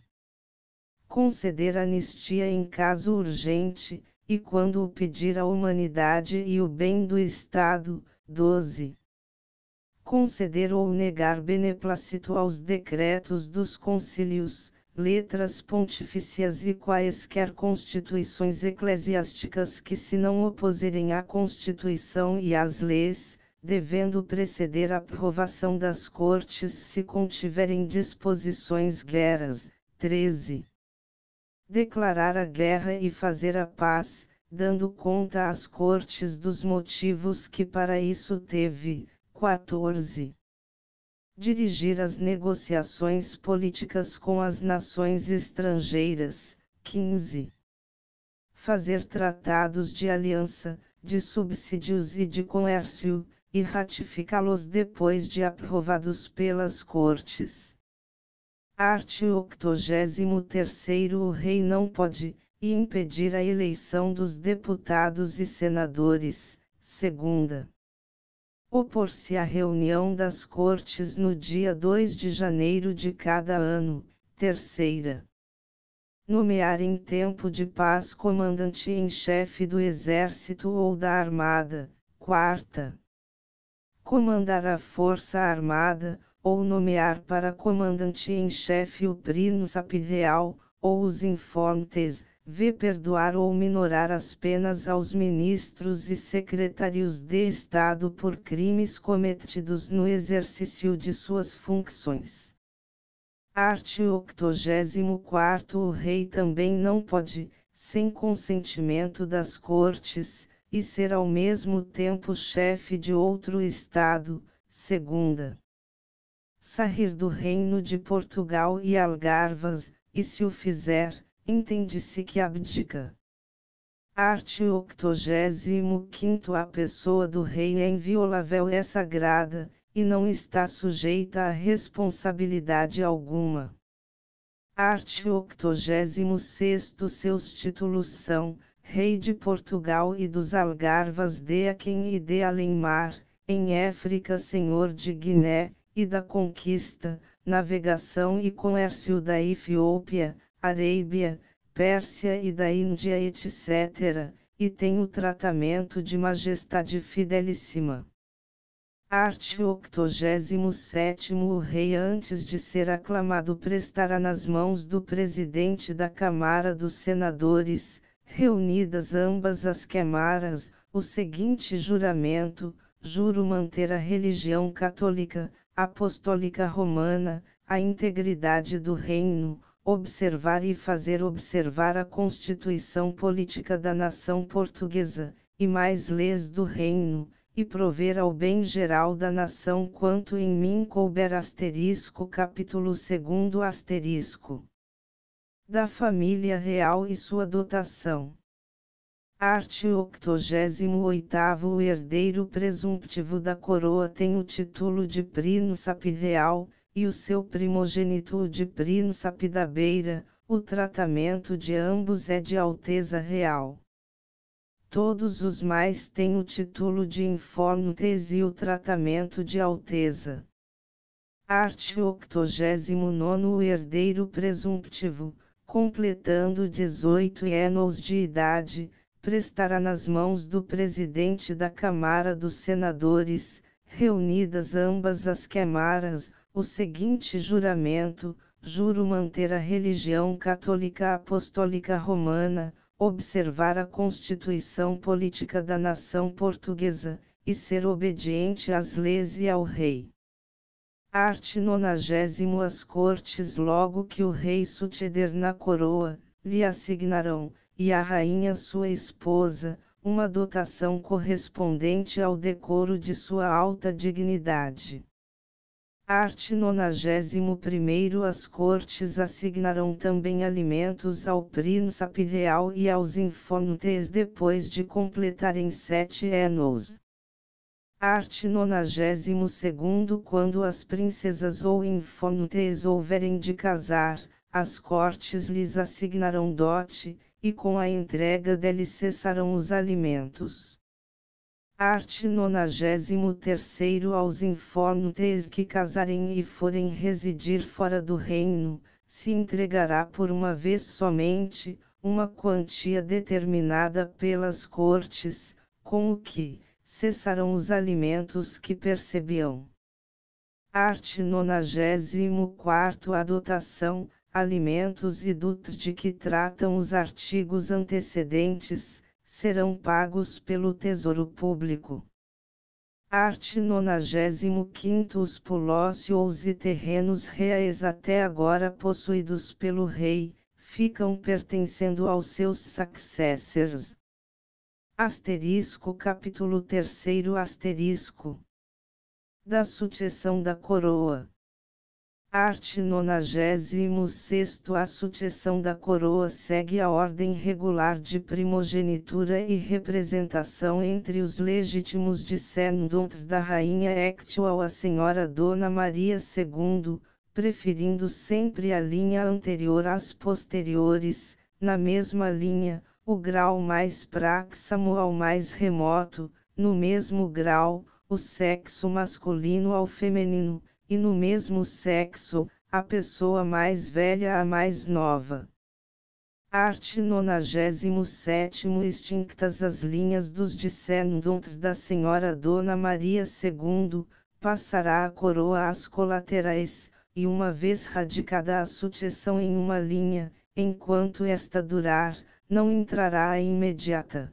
Conceder anistia em caso urgente, e quando o pedir a humanidade e o bem do Estado, doze. Conceder ou negar beneplácito aos decretos dos concílios, letras pontifícias e quaisquer constituições eclesiásticas que se não opuserem à Constituição e às leis, devendo preceder a aprovação das Cortes se contiverem disposições guerras, treze. Declarar a guerra e fazer a paz, dando conta às Cortes dos motivos que para isso teve, quatorze. Dirigir as negociações políticas com as nações estrangeiras, quinze. Fazer tratados de aliança, de subsídios e de comércio, e ratificá-los depois de aprovados pelas Cortes. Art. octogésimo terceiro O Rei não pode, e impedir a eleição dos deputados e senadores, segunda. Opor-se à reunião das Cortes no dia dois de janeiro de cada ano, terceira. Nomear em tempo de paz comandante em chefe do Exército ou da Armada, quarta. Comandar a Força Armada, ou nomear para comandante em chefe o príncipe real, ou os infantes, v. Perdoar ou minorar as penas aos ministros e secretários de Estado por crimes cometidos no exercício de suas funções. Art. octogésimo quarto O Rei também não pode, sem consentimento das Cortes, e ser ao mesmo tempo chefe de outro Estado, segunda. Sair do reino de Portugal e Algarvas, e se o fizer, entende-se que abdica. Art. octogésimo quinto A pessoa do rei é inviolável, é sagrada, e não está sujeita a responsabilidade alguma. Art. octogésimo sexto Seus títulos são: Rei de Portugal e dos Algarvas, de Aquém e de Além-Mar, em África, Senhor de Guiné, e da Conquista, Navegação e Comércio da Etiópia, Arábia, Pérsia e da Índia, etcétera, e tem o tratamento de Majestade Fidelíssima. Art. octogésimo sétimo O rei, antes de ser aclamado, prestará nas mãos do presidente da Câmara dos Senadores, reunidas ambas as câmaras, o seguinte juramento: juro manter a religião católica, apostólica romana, a integridade do reino, observar e fazer observar a Constituição Política da Nação Portuguesa, e mais leis do reino, e prover ao bem geral da nação quanto em mim couber. Asterisco capítulo segundo asterisco. Da família real e sua dotação. Art. octogésimo oitavo O herdeiro presumptivo da coroa tem o título de príncipe real, e o seu primogênito o de príncipe da beira. O tratamento de ambos é de alteza real. Todos os mais têm o título de infónutes e o tratamento de alteza. Art. octogésimo nono O herdeiro presumptivo, completando dezoito anos de idade, prestará nas mãos do presidente da Câmara dos Senadores, reunidas ambas as câmaras, o seguinte juramento: juro manter a religião católica apostólica romana, observar a Constituição Política da Nação Portuguesa, e ser obediente às leis e ao rei. Art. nonagésimo As cortes, logo que o rei suceder na coroa, lhe assignarão, e a rainha sua esposa, uma dotação correspondente ao decoro de sua alta dignidade. Art. nonagésimo primeiro As cortes assignarão também alimentos ao príncipe real e aos infónutes depois de completarem sete anos. Art. nonagésimo segundo Quando as princesas ou infónutes houverem de casar, as cortes lhes assignarão dote, e com a entrega deles cessarão os alimentos. Art. nonagésimo terceiro Aos infónutes que casarem e forem residir fora do reino, se entregará por uma vez somente, uma quantia determinada pelas cortes, com o que cessarão os alimentos que percebiam. Art. nonagésimo quarto A dotação, alimentos e dotes de que tratam os artigos antecedentes, serão pagos pelo Tesouro Público. Art. nonagésimo quinto Os polócios e terrenos reais até agora possuídos pelo rei, ficam pertencendo aos seus successors. Asterisco capítulo terceiro asterisco. Da sucessão da coroa. Art. nonagésimo sexto A sucessão da coroa segue a ordem regular de primogenitura e representação entre os legítimos descendentes da rainha actual, a senhora Dona Maria segundo, preferindo sempre a linha anterior às posteriores, na mesma linha, o grau mais próximo ao mais remoto, no mesmo grau, o sexo masculino ao feminino, e no mesmo sexo, a pessoa mais velha à mais nova. Art. nonagésimo sétimo Extintas as linhas dos descendentes da senhora Dona Maria segundo, passará a coroa às colaterais, e uma vez radicada a sucessão em uma linha, enquanto esta durar, não entrará a imediata.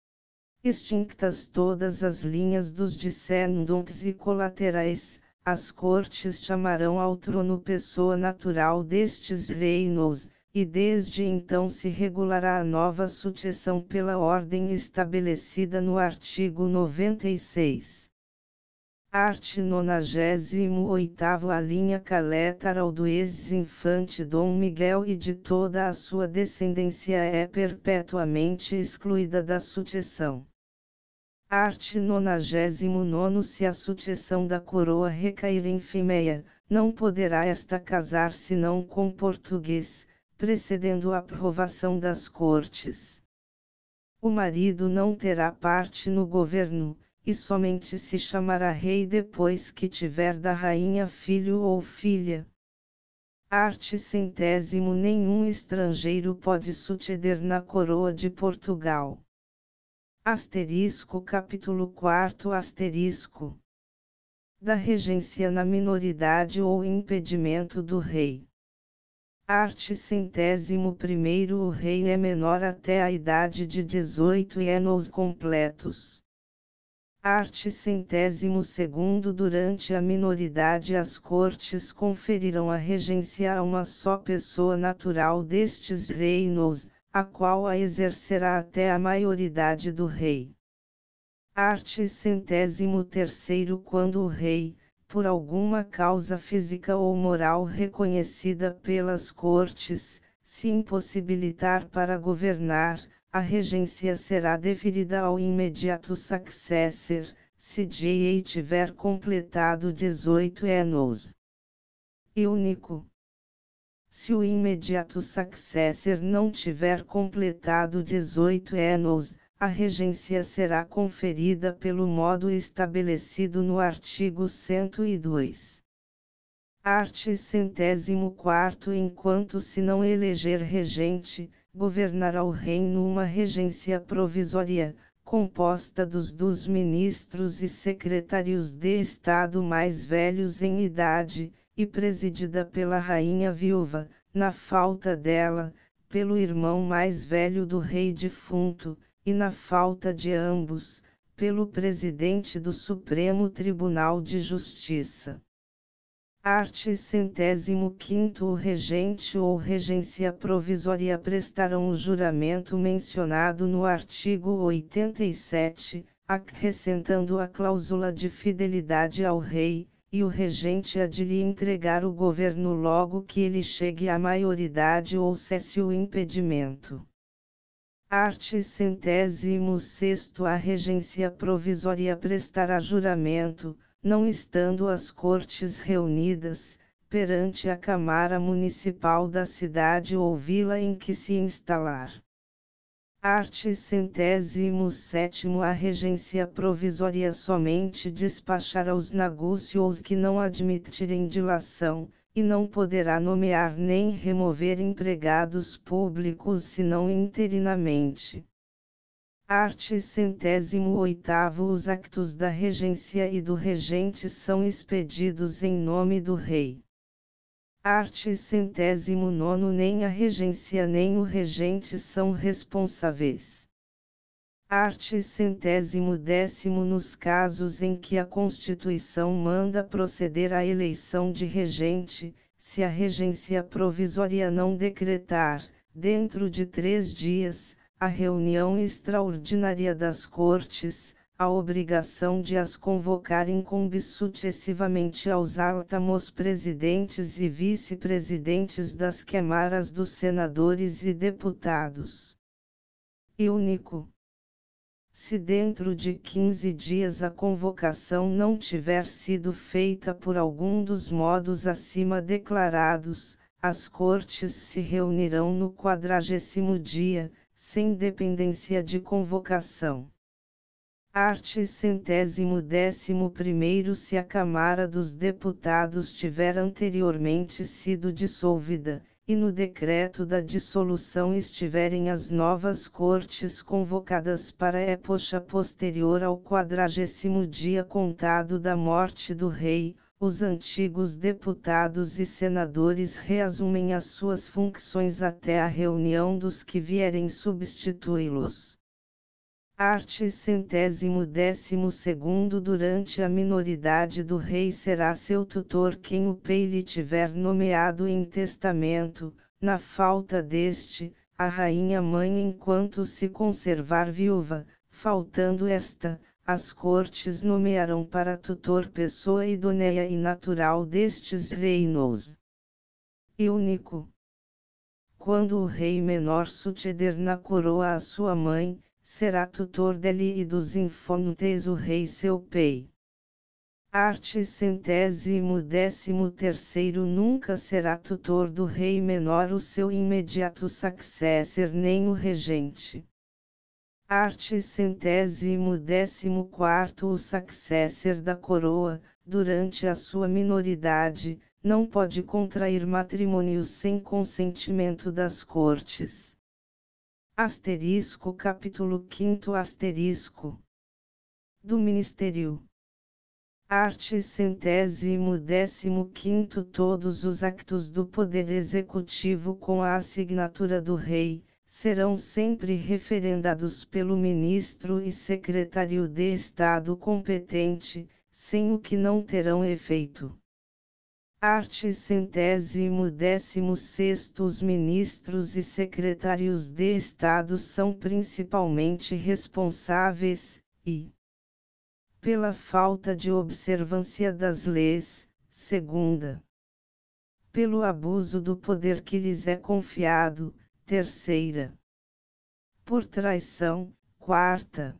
Extintas todas as linhas dos descendentes e colaterais, as cortes chamarão ao trono pessoa natural destes reinos, e desde então se regulará a nova sucessão pela ordem estabelecida no artigo noventa e seis. Art. nonagésimo oitavo A linha colateral do ex-infante Dom Miguel e de toda a sua descendência é perpetuamente excluída da sucessão. Art. nonagésimo nono Se a sucessão da coroa recair em fêmea, não poderá esta casar senão com português, precedendo a aprovação das cortes. O marido não terá parte no governo, e somente se chamará rei depois que tiver da rainha filho ou filha. Art. Centésimo Nenhum estrangeiro pode suceder na coroa de Portugal. Asterisco Capítulo quarto Asterisco Da regência na minoridade ou impedimento do rei. Art. Centésimo primeiro O rei é menor até a idade de dezoito anos completos. Art. Centésimo segundo Durante a minoridade as cortes conferirão a regência a uma só pessoa natural destes reinos, a qual a exercerá até a maioridade do rei. Art. Centésimo terceiro Quando o rei, por alguma causa física ou moral reconhecida pelas cortes, se impossibilitar para governar, a regência será deferida ao imediato successor, se J A tiver completado dezoito anos. E único. Se o imediato successor não tiver completado dezoito anos, a regência será conferida pelo modo estabelecido no artigo cento e dois. Art. Centésimo quarto Enquanto se não eleger regente, governará o reino uma regência provisória, composta dos dos ministros e secretários de Estado mais velhos em idade, e presidida pela rainha viúva, na falta dela, pelo irmão mais velho do rei defunto, e na falta de ambos, pelo presidente do Supremo Tribunal de Justiça. Art. Centésimo quinto O regente ou regência provisória prestarão o juramento mencionado no artigo oitenta e sete, acrescentando a cláusula de fidelidade ao rei, e o regente há de lhe entregar o governo logo que ele chegue à maioridade ou cesse o impedimento. Art. Centésimo sexto A regência provisória prestará juramento, não estando as cortes reunidas, perante a Câmara Municipal da cidade ou vila em que se instalar. Art. Centésimo sétimo A regência provisória somente despachará os negócios que não admitirem dilação, e não poderá nomear nem remover empregados públicos senão interinamente. Art. Centésimo oitavo Os actos da regência e do regente são expedidos em nome do rei. Art. Centésimo nono Nem a regência nem o regente são responsáveis. Art. Centésimo décimo Nos casos em que a Constituição manda proceder à eleição de regente, se a regência provisória não decretar, dentro de três dias, a reunião extraordinária das Cortes, a obrigação de as convocar incumbe sucessivamente aos altamos presidentes e vice-presidentes das câmaras dos senadores e deputados. E único. Se dentro de quinze dias a convocação não tiver sido feita por algum dos modos acima declarados, as Cortes se reunirão no quadragésimo dia, sem dependência de convocação. Art. Centésimo décimo primeiro Se a Câmara dos Deputados tiver anteriormente sido dissolvida, e no decreto da dissolução estiverem as novas Cortes convocadas para época posterior ao quadragésimo dia contado da morte do rei, os antigos deputados e senadores reassumem as suas funções até a reunião dos que vierem substituí-los. Art. Centésimo décimo segundo Durante a minoridade do rei será seu tutor quem o pai lhe tiver nomeado em testamento, na falta deste, a rainha mãe enquanto se conservar viúva, faltando esta, as cortes nomearão para tutor pessoa idônea e natural destes reinos. E único. Quando o rei menor suceder na coroa a sua mãe, será tutor dele e dos infantes o rei seu pai. Arte centésimo décimo terceiro nunca será tutor do rei menor o seu imediato successor nem o regente. Arte centésimo décimo quarto o successor da coroa, durante a sua minoridade, não pode contrair matrimônio sem consentimento das cortes. Asterisco capítulo quinto asterisco do Ministério. Arte centésimo décimo quinto todos os actos do Poder Executivo com a assinatura do Rei, serão sempre referendados pelo Ministro e Secretário de Estado competente, sem o que não terão efeito. Arte centésimo décimo sexto os ministros e secretários de Estado são principalmente responsáveis, e pela falta de observância das leis, segunda. Pelo abuso do poder que lhes é confiado, terceira. Por traição, quarta.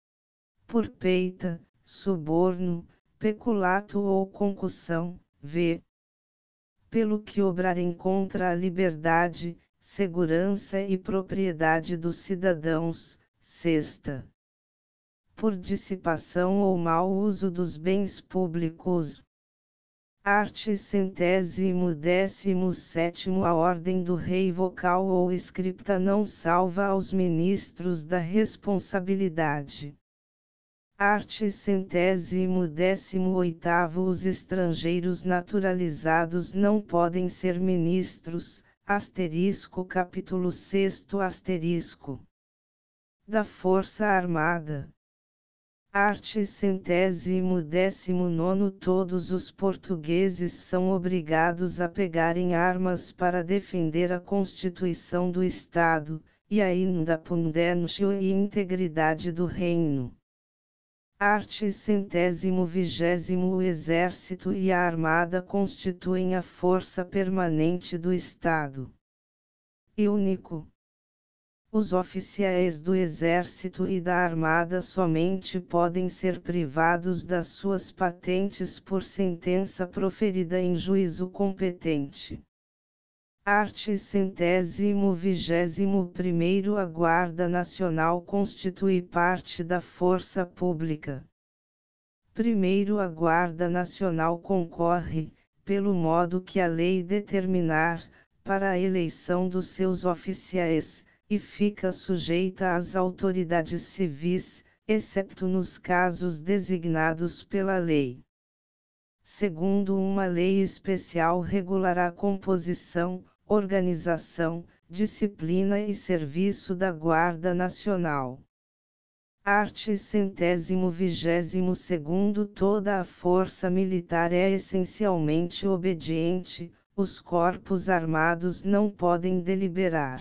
Por peita, suborno, peculato ou concussão, v. Pelo que obrarem contra a liberdade, segurança e propriedade dos cidadãos, sexta. Por dissipação ou mau uso dos bens públicos. Arte centésimo décimo sétimo a ordem do rei vocal ou escrita não salva aos ministros da responsabilidade. Arte centésimo décimo oitavo os estrangeiros naturalizados não podem ser ministros, asterisco capítulo sexto asterisco. Da Força Armada. Arte centésimo décimo nono todos os portugueses são obrigados a pegarem armas para defender a Constituição do Estado, e a independência e integridade do Reino. Arte centésimo vigésimo o Exército e a Armada constituem a força permanente do Estado. E único. Os oficiais do Exército e da Armada somente podem ser privados das suas patentes por sentença proferida em juízo competente. Arte centésimo vigésimo primeiro a Guarda Nacional constitui parte da força pública. Primeiro a Guarda Nacional concorre, pelo modo que a lei determinar, para a eleição dos seus oficiais, e fica sujeita às autoridades civis, excepto nos casos designados pela lei. Segundo uma lei especial regulará a composição, organização, disciplina e serviço da Guarda Nacional. Arte centésimo vigésimo segundo toda a força militar é essencialmente obediente, os corpos armados não podem deliberar.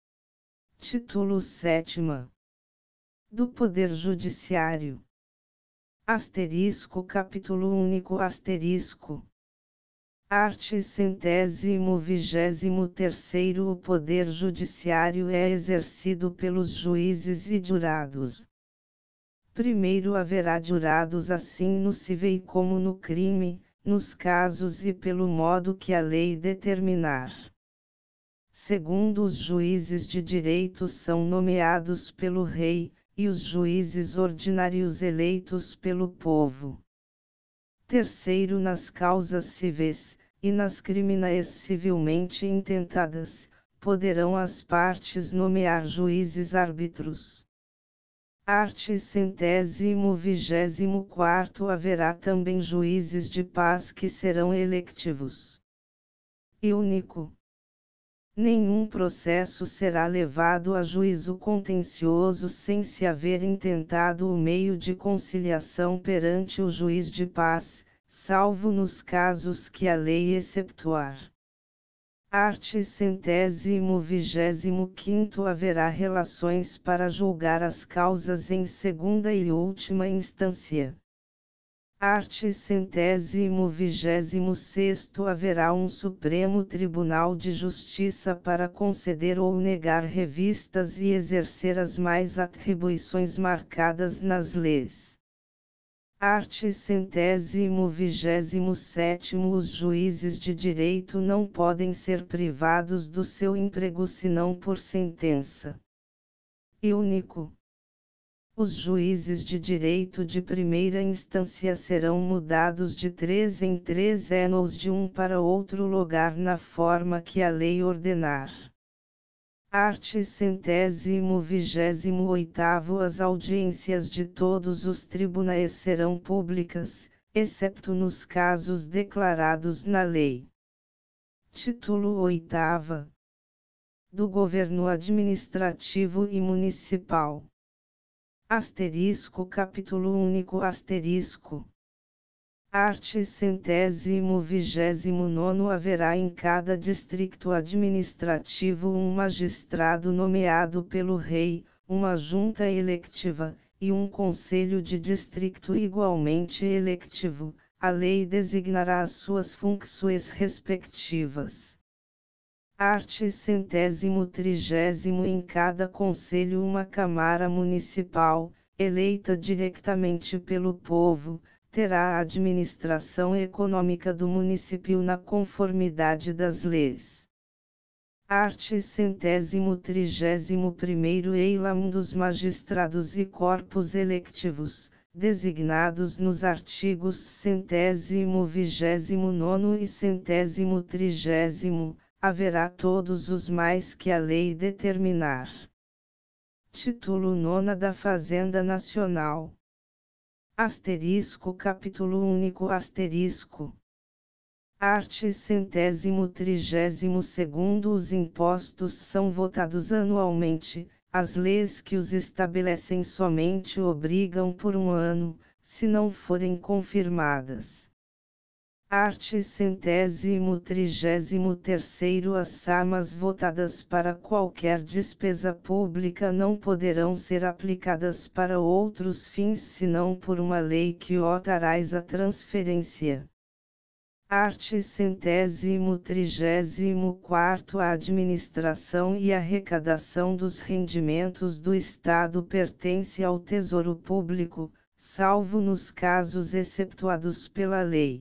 Título sétimo. Do Poder Judiciário. Asterisco capítulo único asterisco. Arte centésimo vigésimo terceiro o Poder Judiciário é exercido pelos juízes e jurados. Primeiro haverá jurados assim no civil como no crime, nos casos e pelo modo que a lei determinar. Segundo os juízes de direito são nomeados pelo rei, e os juízes ordinários eleitos pelo povo. Terceiro nas causas civis, e nas criminais civilmente intentadas, poderão as partes nomear juízes árbitros. Arte centésimo vigésimo quarto haverá também juízes de paz que serão electivos. E único. Nenhum processo será levado a juízo contencioso sem se haver intentado o meio de conciliação perante o juiz de paz, salvo nos casos que a lei exceptuar. Art. Centésimo vigésimo quinto haverá relações para julgar as causas em segunda e última instância. Art. Centésimo vigésimo sexto haverá um Supremo Tribunal de Justiça para conceder ou negar revistas e exercer as mais atribuições marcadas nas leis. Art. Centésimo vigésimo sétimo Os juízes de direito não podem ser privados do seu emprego senão por sentença. E único. Os juízes de direito de primeira instância serão mudados de três em três anos de um para outro lugar na forma que a lei ordenar. Art. Centésimo vigésimo oitavo As audiências de todos os tribunais serão públicas, excepto nos casos declarados na lei. Título oitavo. Do Governo Administrativo e Municipal. Asterisco Capítulo único asterisco. Art. Centésimo vigésimo nono Haverá em cada distrito administrativo um magistrado nomeado pelo rei, uma junta electiva, e um conselho de distrito igualmente electivo. A lei designará as suas funções respectivas. Art. Centésimo trigésimo Em cada conselho uma Câmara Municipal, eleita diretamente pelo povo, terá a administração econômica do município na conformidade das leis. Art. Centésimo trigésimo primeiro Eilam dos magistrados e corpos electivos, designados nos artigos centésimo vigésimo nono e centésimo trigésimo, haverá todos os mais que a lei determinar. Título nono da Fazenda Nacional. Asterisco Capítulo único asterisco. Art. Centésimo trigésimo segundo Os impostos são votados anualmente, as leis que os estabelecem somente obrigam por um ano, se não forem confirmadas. Art. Centésimo trigésimo terceiro As samas votadas para qualquer despesa pública não poderão ser aplicadas para outros fins senão por uma lei que autoriza a transferência. Art. Centésimo trigésimo quarto A administração e arrecadação dos rendimentos do Estado pertence ao Tesouro Público, salvo nos casos exceptuados pela lei.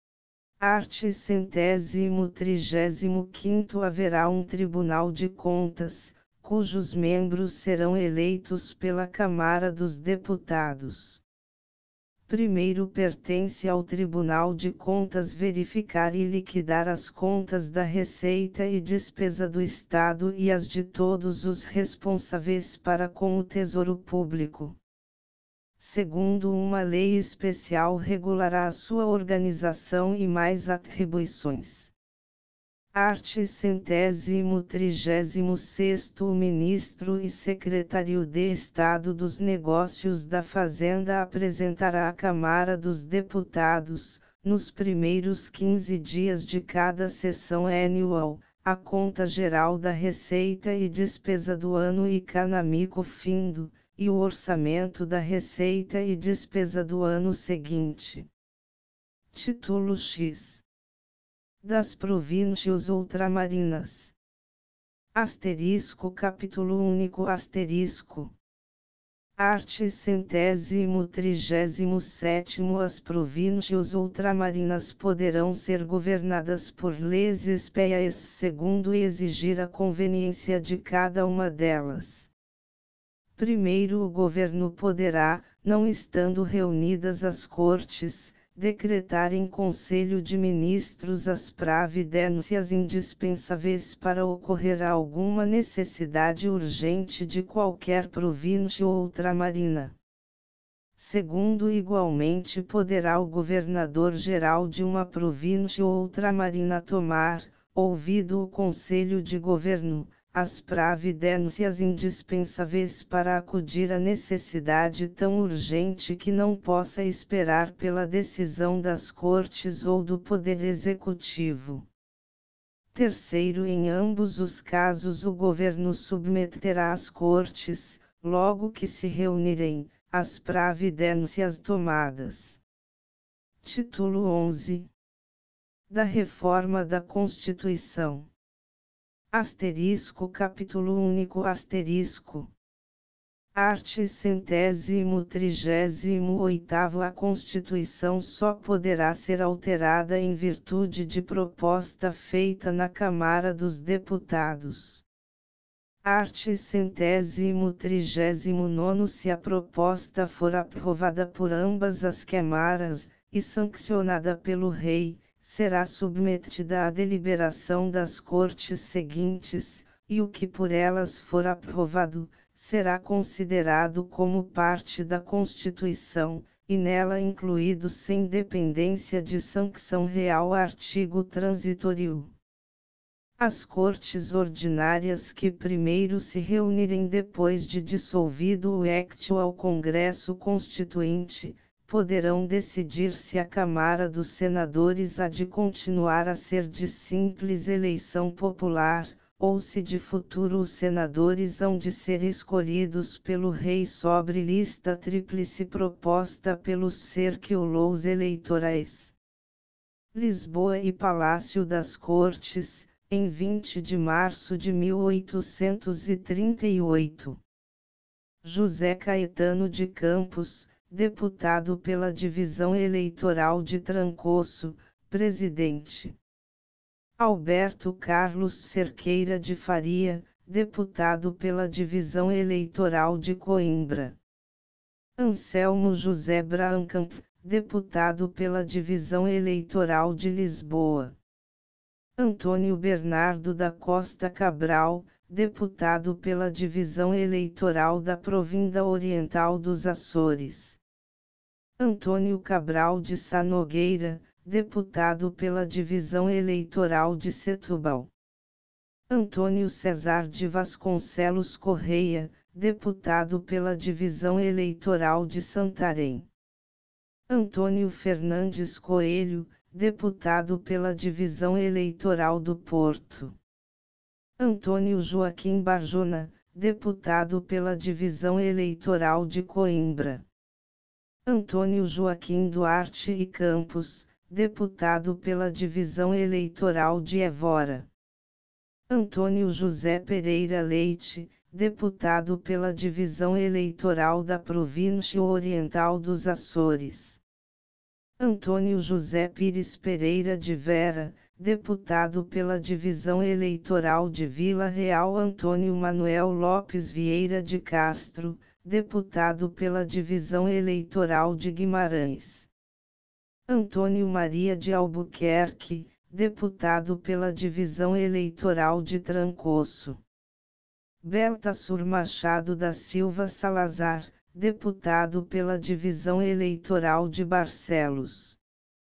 Art. Centésimo trigésimo quinto Haverá um Tribunal de Contas, cujos membros serão eleitos pela Câmara dos Deputados. Primeiro pertence ao Tribunal de Contas verificar e liquidar as contas da receita e despesa do Estado e as de todos os responsáveis para com o Tesouro Público. Segundo uma lei especial regulará a sua organização e mais atribuições. Art. Centésimo trigésimo sexto O ministro e secretário de Estado dos Negócios da Fazenda apresentará à Câmara dos Deputados, nos primeiros quinze dias de cada sessão anual, a conta geral da receita e despesa do ano e canamico findo, e o orçamento da receita e despesa do ano seguinte. Título X. Das províncias ultramarinas. Asterisco Capítulo único asterisco. Art. Centésimo trigésimo sétimo As províncias ultramarinas poderão ser governadas por leis especiais segundo exigir a conveniência de cada uma delas. Primeiro o governo poderá, não estando reunidas as cortes, decretar em Conselho de Ministros as providências indispensáveis para ocorrer alguma necessidade urgente de qualquer província ou ultramarina. Segundo, igualmente poderá o governador-geral de uma província ou ultramarina tomar, ouvido o Conselho de Governo, as providências indispensáveis para acudir à necessidade tão urgente que não possa esperar pela decisão das Cortes ou do Poder Executivo. Terceiro, em ambos os casos o governo submeterá às cortes, logo que se reunirem, as providências tomadas. Título onze. Da Reforma da Constituição. Asterisco Capítulo único asterisco. Art. Centésimo trigésimo oitavo A Constituição só poderá ser alterada em virtude de proposta feita na Câmara dos Deputados. Art. Centésimo trigésimo nono Se a proposta for aprovada por ambas as câmaras, e sancionada pelo Rei, será submetida à deliberação das Cortes seguintes, e o que por elas for aprovado, será considerado como parte da Constituição, e nela incluído sem dependência de sanção real. Artigo transitório. As Cortes Ordinárias que primeiro se reunirem depois de dissolvido o Act ao Congresso Constituinte, poderão decidir se a Câmara dos Senadores há de continuar a ser de simples eleição popular, ou se de futuro os senadores hão de ser escolhidos pelo Rei sobre lista tríplice proposta pelos círculos eleitorais. Lisboa e Palácio das Cortes, em vinte de março de mil oitocentos e trinta e oito. José Caetano de Campos, deputado pela Divisão Eleitoral de Trancoso, presidente. Alberto Carlos Cerqueira de Faria, deputado pela Divisão Eleitoral de Coimbra. Anselmo José Braancamp, deputado pela Divisão Eleitoral de Lisboa. Antônio Bernardo da Costa Cabral, deputado pela Divisão Eleitoral da Província Oriental dos Açores. Antônio Cabral de Sá Nogueira, deputado pela Divisão Eleitoral de Setúbal. Antônio Cesar de Vasconcelos Correia, deputado pela Divisão Eleitoral de Santarém. Antônio Fernandes Coelho, deputado pela Divisão Eleitoral do Porto. Antônio Joaquim Barjona, deputado pela Divisão Eleitoral de Coimbra. Antônio Joaquim Duarte e Campos, deputado pela Divisão Eleitoral de Évora. Antônio José Pereira Leite, deputado pela Divisão Eleitoral da Província Oriental dos Açores. Antônio José Pires Pereira de Vera, deputado pela Divisão Eleitoral de Vila Real. Antônio Manuel Lopes Vieira de Castro, deputado pela Divisão Eleitoral de Guimarães. Antônio Maria de Albuquerque, deputado pela Divisão Eleitoral de Trancoso. Beltasur Machado da Silva Salazar, deputado pela Divisão Eleitoral de Barcelos.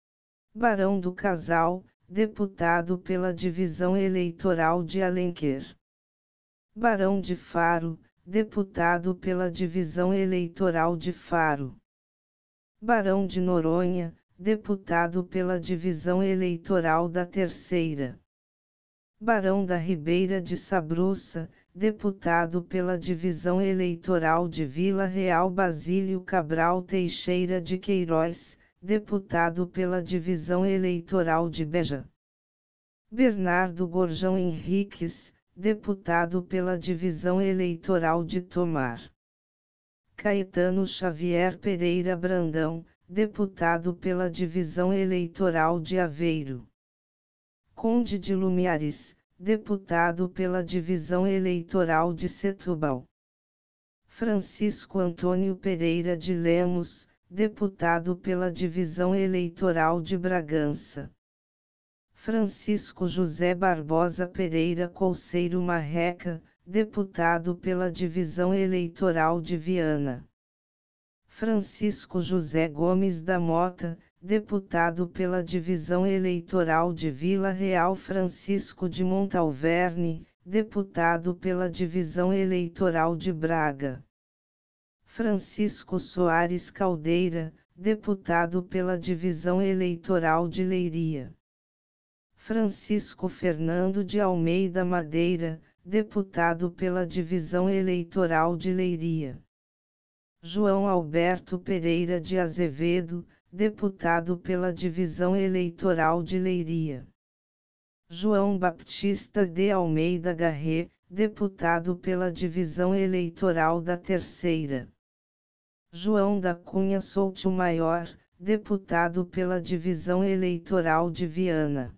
Barão do Casal, deputado pela Divisão Eleitoral de Alenquer. Barão de Faro, deputado pela Divisão Eleitoral de Faro. Barão de Noronha, deputado pela Divisão Eleitoral da Terceira. Barão da Ribeira de Sabruça, deputado pela Divisão Eleitoral de Vila Real. Basílio Cabral Teixeira de Queiroz, deputado pela Divisão Eleitoral de Beja. Bernardo Gorjão Henriques, deputado pela Divisão Eleitoral de Tomar. Caetano Xavier Pereira Brandão, deputado pela Divisão Eleitoral de Aveiro. Conde de Lumiares, deputado pela Divisão Eleitoral de Setúbal. Francisco Antônio Pereira de Lemos, deputado pela Divisão Eleitoral de Bragança. Francisco José Barbosa Pereira Couceiro Marreca, deputado pela Divisão Eleitoral de Viana. Francisco José Gomes da Mota, deputado pela Divisão Eleitoral de Vila Real. Francisco de Montalverne, deputado pela Divisão Eleitoral de Braga. Francisco Soares Caldeira, deputado pela Divisão Eleitoral de Leiria. Francisco Fernando de Almeida Madeira, deputado pela Divisão Eleitoral de Leiria. João Alberto Pereira de Azevedo, deputado pela Divisão Eleitoral de Leiria. João Baptista de Almeida Garré, deputado pela Divisão Eleitoral da Terceira. João da Cunha Souto Maior, deputado pela Divisão Eleitoral de Viana.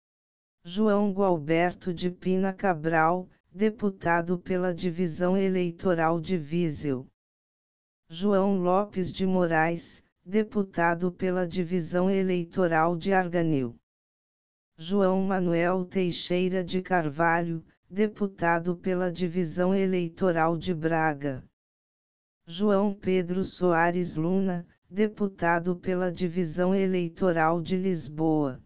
João Gualberto de Pina Cabral, deputado pela Divisão Eleitoral de Viseu. João Lopes de Moraes, deputado pela Divisão Eleitoral de Arganil. João Manuel Teixeira de Carvalho, deputado pela Divisão Eleitoral de Braga. João Pedro Soares Luna, deputado pela Divisão Eleitoral de Lisboa.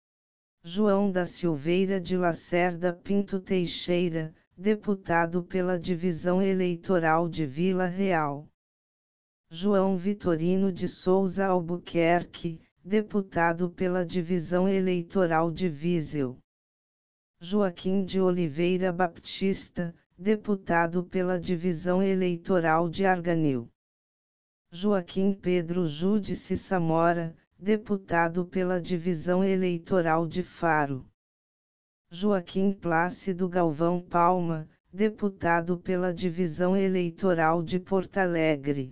João da Silveira de Lacerda Pinto Teixeira, deputado pela Divisão Eleitoral de Vila Real. João Vitorino de Souza Albuquerque, deputado pela Divisão Eleitoral de Viseu. Joaquim de Oliveira Baptista, deputado pela Divisão Eleitoral de Arganil. Joaquim Pedro Júdice Samora, deputado pela Divisão Eleitoral de Faro. Joaquim Plácido Galvão Palma, deputado pela Divisão Eleitoral de Porto Alegre.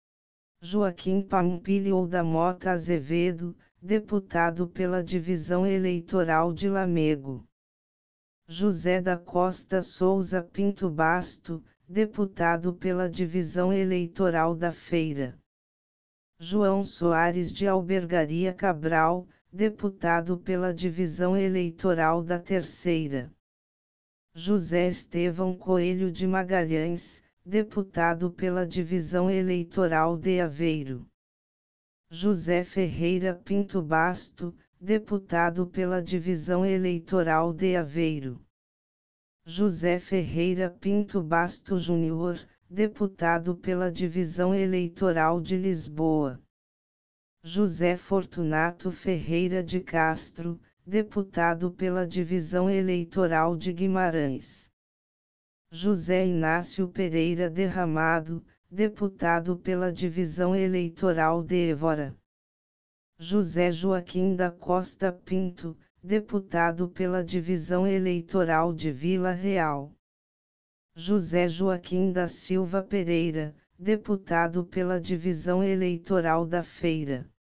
Joaquim Pampilho da Mota Azevedo, deputado pela Divisão Eleitoral de Lamego. José da Costa Souza Pinto Basto, deputado pela Divisão Eleitoral da Feira. João Soares de Albergaria Cabral, deputado pela Divisão Eleitoral da Terceira. José Estevão Coelho de Magalhães, deputado pela Divisão Eleitoral de Aveiro. José Ferreira Pinto Basto, deputado pela Divisão Eleitoral de Aveiro. José Ferreira Pinto Basto Júnior, deputado pela Divisão Eleitoral de Lisboa. José Fortunato Ferreira de Castro, deputado pela Divisão Eleitoral de Guimarães. José Inácio Pereira Derramado, deputado pela Divisão Eleitoral de Évora. José Joaquim da Costa Pinto, deputado pela Divisão Eleitoral de Vila Real. José Joaquim da Silva Pereira, deputado pela Divisão Eleitoral da Feira.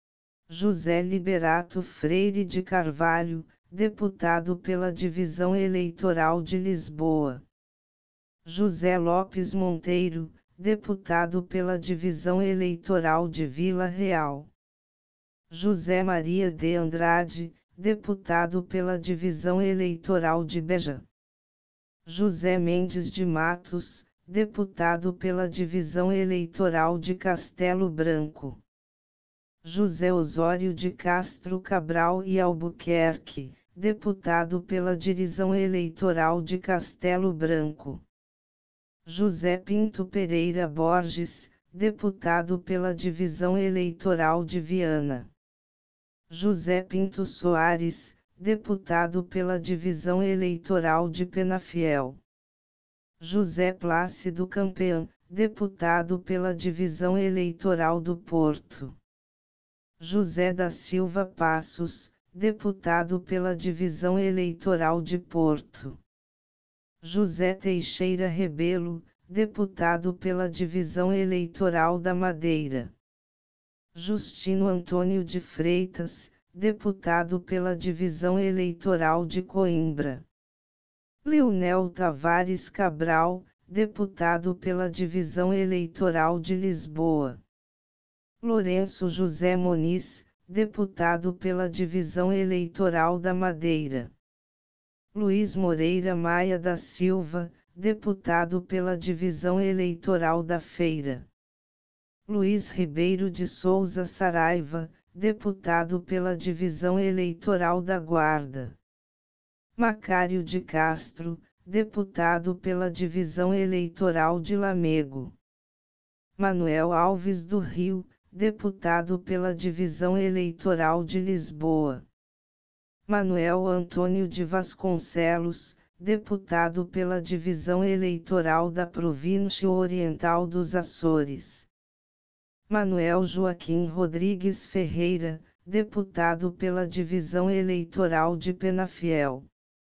José Liberato Freire de Carvalho, deputado pela Divisão Eleitoral de Lisboa. José Lopes Monteiro, deputado pela Divisão Eleitoral de Vila Real. José Maria de Andrade, deputado pela Divisão Eleitoral de Beja. José Mendes de Matos, deputado pela Divisão Eleitoral de Castelo Branco. José Osório de Castro Cabral e Albuquerque, deputado pela Divisão Eleitoral de Castelo Branco. José Pinto Pereira Borges, deputado pela Divisão Eleitoral de Viana. José Pinto Soares, deputado pela Divisão Eleitoral de Penafiel. José Plácido Campeão, deputado pela Divisão Eleitoral do Porto. José da Silva Passos, deputado pela Divisão Eleitoral de Porto. José Teixeira Rebelo, deputado pela Divisão Eleitoral da Madeira. Justino Antônio de Freitas, deputado pela Divisão Eleitoral de Coimbra. Leonel Tavares Cabral, deputado pela Divisão Eleitoral de Lisboa. Lourenço José Moniz, deputado pela Divisão Eleitoral da Madeira. Luiz Moreira Maia da Silva, deputado pela Divisão Eleitoral da Feira. Luiz Ribeiro de Souza Saraiva, deputado pela Divisão Eleitoral da Guarda. Macário de Castro, deputado pela Divisão Eleitoral de Lamego. Manuel Alves do Rio, deputado pela Divisão Eleitoral de Lisboa. Manuel Antônio de Vasconcelos, deputado pela Divisão Eleitoral da Província Oriental dos Açores. Manuel Joaquim Rodrigues Ferreira, deputado pela Divisão Eleitoral de Penafiel.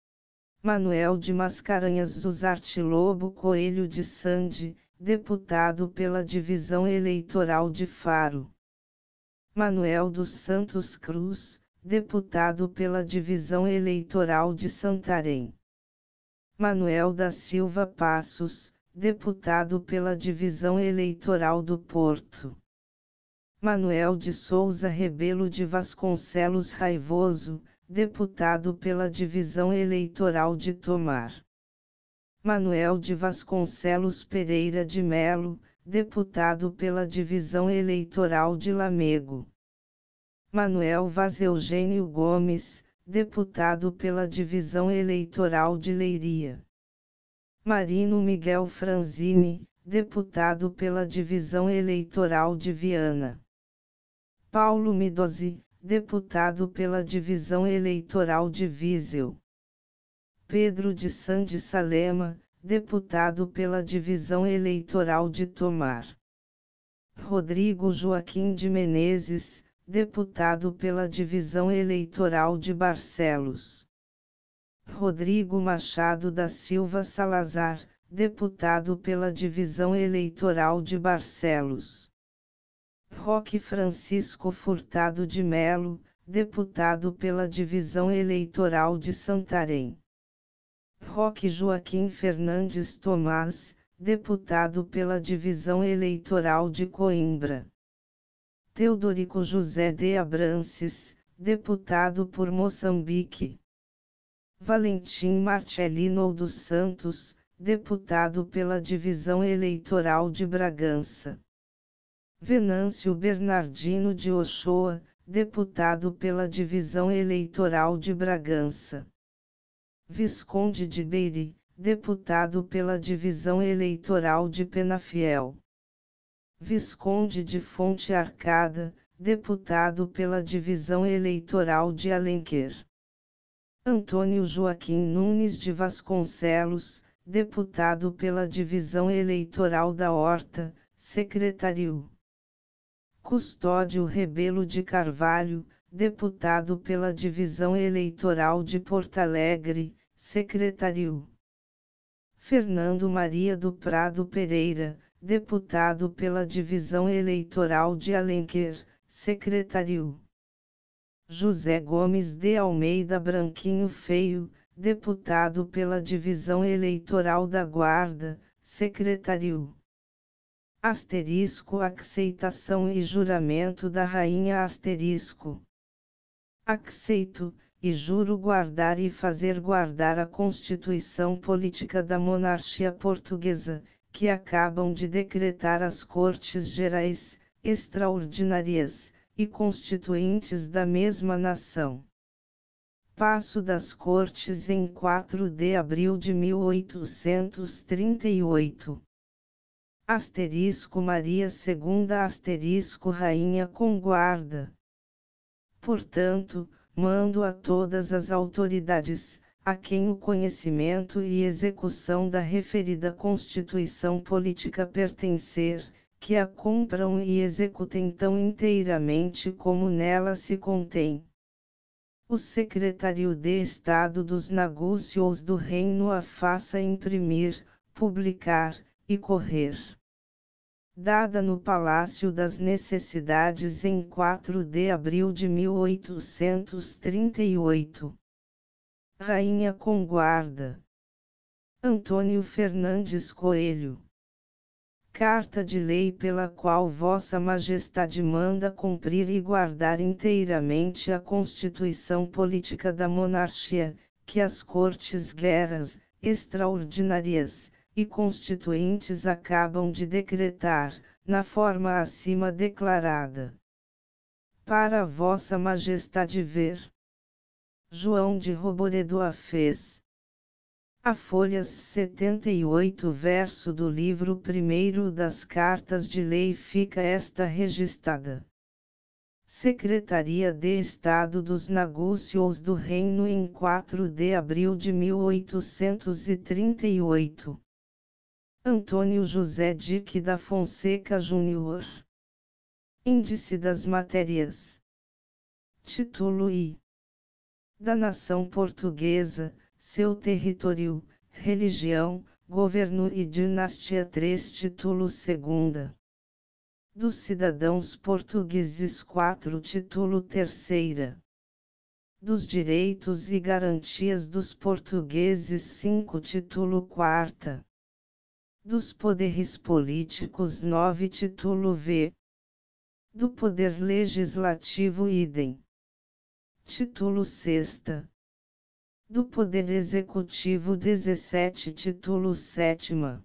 Manuel de Mascarenhas Zuzarte Lobo Coelho de Sande, deputado pela Divisão Eleitoral de Faro. Manuel dos Santos Cruz, deputado pela Divisão Eleitoral de Santarém. Manuel da Silva Passos, deputado pela Divisão Eleitoral do Porto. Manuel de Souza Rebelo de Vasconcelos Raivoso, deputado pela Divisão Eleitoral de Tomar. Manuel de Vasconcelos Pereira de Melo, deputado pela Divisão Eleitoral de Lamego. Manuel Vaz Eugênio Gomes, deputado pela Divisão Eleitoral de Leiria. Marino Miguel Franzini, deputado pela Divisão Eleitoral de Viana. Paulo Midozzi, deputado pela Divisão Eleitoral de Viseu. Pedro de Sande Salema, deputado pela Divisão Eleitoral de Tomar. Rodrigo Joaquim de Menezes, deputado pela Divisão Eleitoral de Barcelos. Rodrigo Machado da Silva Salazar, deputado pela Divisão Eleitoral de Barcelos. Roque Francisco Furtado de Melo, deputado pela Divisão Eleitoral de Santarém. Roque Joaquim Fernandes Tomás, deputado pela Divisão Eleitoral de Coimbra. Teodorico José de Abrances, deputado por Moçambique. Valentim Marcelino dos Santos, deputado pela Divisão Eleitoral de Bragança. Venâncio Bernardino de Ochoa, deputado pela Divisão Eleitoral de Bragança. Visconde de Beire, deputado pela Divisão Eleitoral de Penafiel. Visconde de Fonte Arcada, deputado pela Divisão Eleitoral de Alenquer. Antônio Joaquim Nunes de Vasconcelos, deputado pela Divisão Eleitoral da Horta, secretário. Custódio Rebelo de Carvalho, deputado pela Divisão Eleitoral de Porto Alegre, secretário. Fernando Maria do Prado Pereira, deputado pela Divisão Eleitoral de Alenquer, secretário. José Gomes de Almeida Branquinho Feio, deputado pela Divisão Eleitoral da Guarda, secretário. Asterisco aceitação e juramento da Rainha asterisco. Aceito, e juro guardar e fazer guardar a Constituição Política da Monarquia Portuguesa, que acabam de decretar as Cortes Gerais, Extraordinárias, e Constituintes da mesma nação. Passo das Cortes em quatro de abril de mil oitocentos e trinta e oito. Asterisco Maria segunda asterisco Rainha com guarda. Portanto, mando a todas as autoridades, a quem o conhecimento e execução da referida Constituição Política pertencer, que a cumpram e executem tão inteiramente como nela se contém. O Secretário de Estado dos Negócios do Reino a faça imprimir, publicar, e correr. Dada no Palácio das Necessidades em quatro de abril de mil oitocentos e trinta e oito. Rainha com guarda. Antônio Fernandes Coelho. Carta de lei pela qual Vossa Majestade manda cumprir e guardar inteiramente a Constituição Política da Monarquia, que as Cortes Guerras, Extraordinárias, e Constituintes acabam de decretar, na forma acima declarada. Para Vossa Majestade ver. João de Roboredo a fez. A folhas setenta e oito verso do livro primeiro das Cartas de Lei fica esta registrada. Secretaria de Estado dos Negócios do Reino em quatro de abril de mil oitocentos e trinta e oito. Antônio José Dique da Fonseca Júnior. Índice das matérias. Título I. Da nação portuguesa, seu território, religião, governo e dinastia. três Título segunda. Dos cidadãos portugueses. quatro Título terceira. Dos direitos e garantias dos portugueses. cinco Título quarta. Dos poderes políticos. nove Título V. Do poder legislativo. Idem. Título sexta. Do poder executivo. dezessete Título sétima.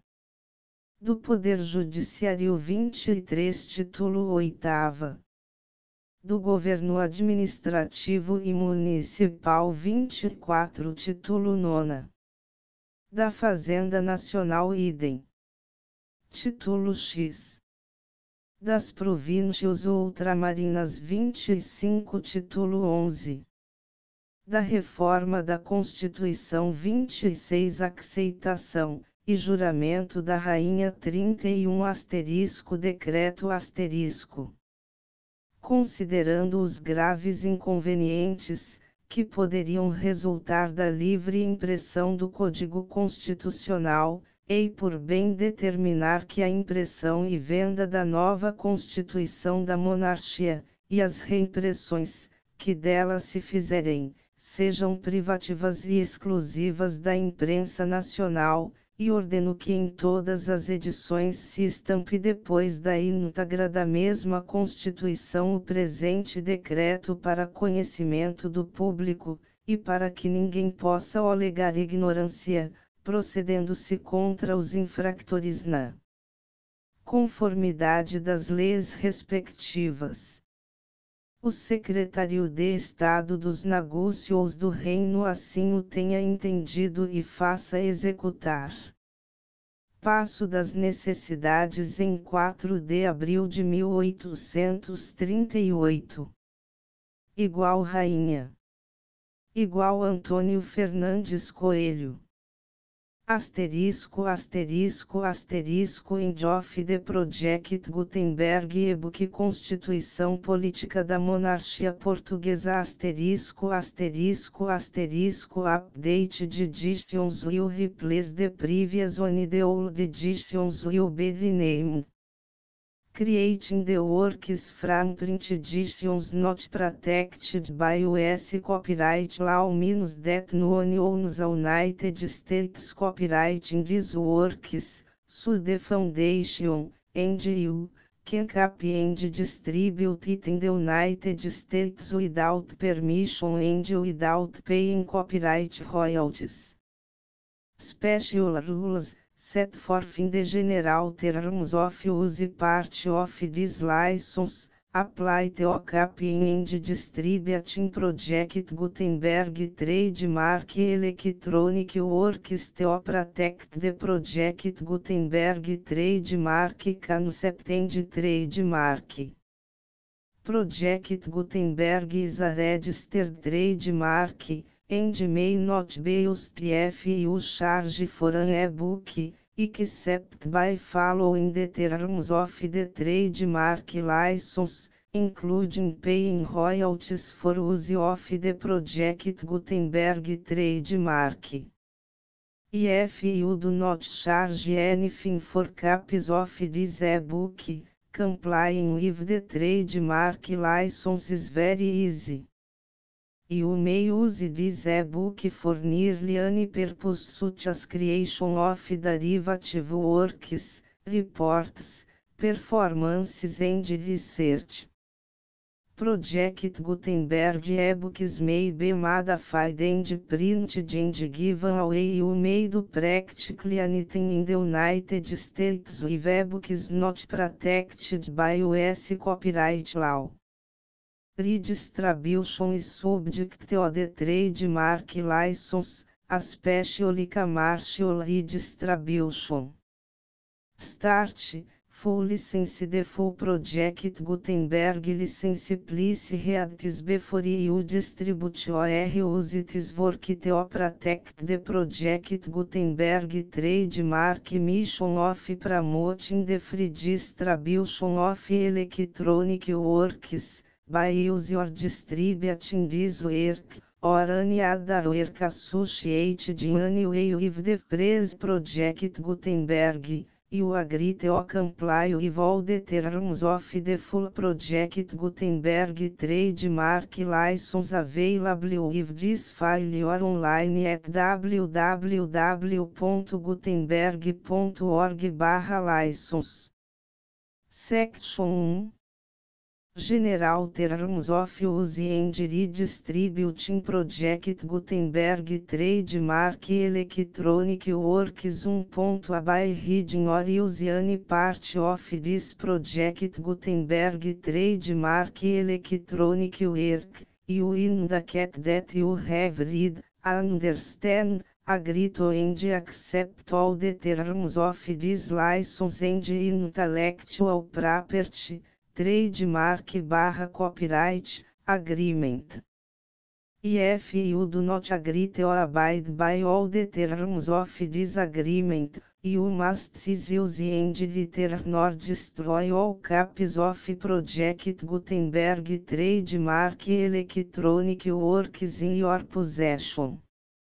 Do poder judiciário. vinte e três Título oitava. Do governo administrativo e municipal. vinte e quatro Título nona. Da Fazenda Nacional. Idem. Título X. Das províncias ultramarinas. vinte e cinco Título onze. Da reforma da Constituição. vinte e seis Aceitação e juramento da Rainha. trinta e um asterisco Decreto asterisco. Considerando os graves inconvenientes que poderiam resultar da livre impressão do Código Constitucional, ei por bem determinar que a impressão e venda da nova Constituição da Monarquia, e as reimpressões, que dela se fizerem, sejam privativas e exclusivas da imprensa nacional, e ordeno que em todas as edições se estampe depois da íntegra da mesma Constituição o presente decreto para conhecimento do público, e para que ninguém possa alegar ignorância, procedendo-se contra os infractores na conformidade das leis respectivas. O Secretário de Estado dos Negócios do Reino assim o tenha entendido e faça executar. Passo das Necessidades em quatro de abril de mil oitocentos e trinta e oito. Igual Rainha. Igual Antônio Fernandes Coelho. Asterisco asterisco asterisco End of the Project Gutenberg e-book Constituição Política da Monarquia Portuguesa asterisco asterisco asterisco Update de editions will replace the previous one the old editions will be renamed. Creating the works from print editions not protected by U S copyright law means that no one owns the United States copyright in these works, so the foundation, and you, can copy and distribute it in the United States without permission and without paying copyright royalties. Special rules set forth in the general terms of use part of this license, apply to copying and distributing Project Gutenberg trademark electronic works to protect the Project Gutenberg trademark concept and trademark. Project Gutenberg is a registered trademark, and may not be used if you charge for an e-book, except by following the terms of the trademark license, including paying royalties for use of the Project Gutenberg trademark. If you do not charge anything for copies of this e-book, complying with the trademark license is very easy. You may use this e-book for nearly any purpose such as creation of derivative works, reports, performances and research. Project Gutenberg e-books may be modified and printed and given away. You may do practically anything in the United States with e-books not protected by U S copyright law. Redistribution is subject to the trademark license, especially commercial redistribution. Start, Full license the full project Gutenberg license please read this before you distribute or use this work to protect the project Gutenberg trademark mission of promoting the free distribution of electronic works, by use or distributing this work, or any other work associated in any way with the phrase project Gutenberg. You agree to comply with all the terms of the full project Gutenberg trademark license available with this file or online at w w w ponto gutenberg ponto org barra license. Section one. General Terms of Use and Redistributing Project Gutenberg Trademark Electronic Works one. By reading or use any part of this project Gutenberg Trademark Electronic Work, you indicate that you have read, understand, agree to and accept all the terms of this license and intellectual property, trademark barra copyright, agreement. If you do not agree to abide by all the terms of this agreement, you must cease use and return or destroy all copies of Project Gutenberg trademark electronic works in your possession.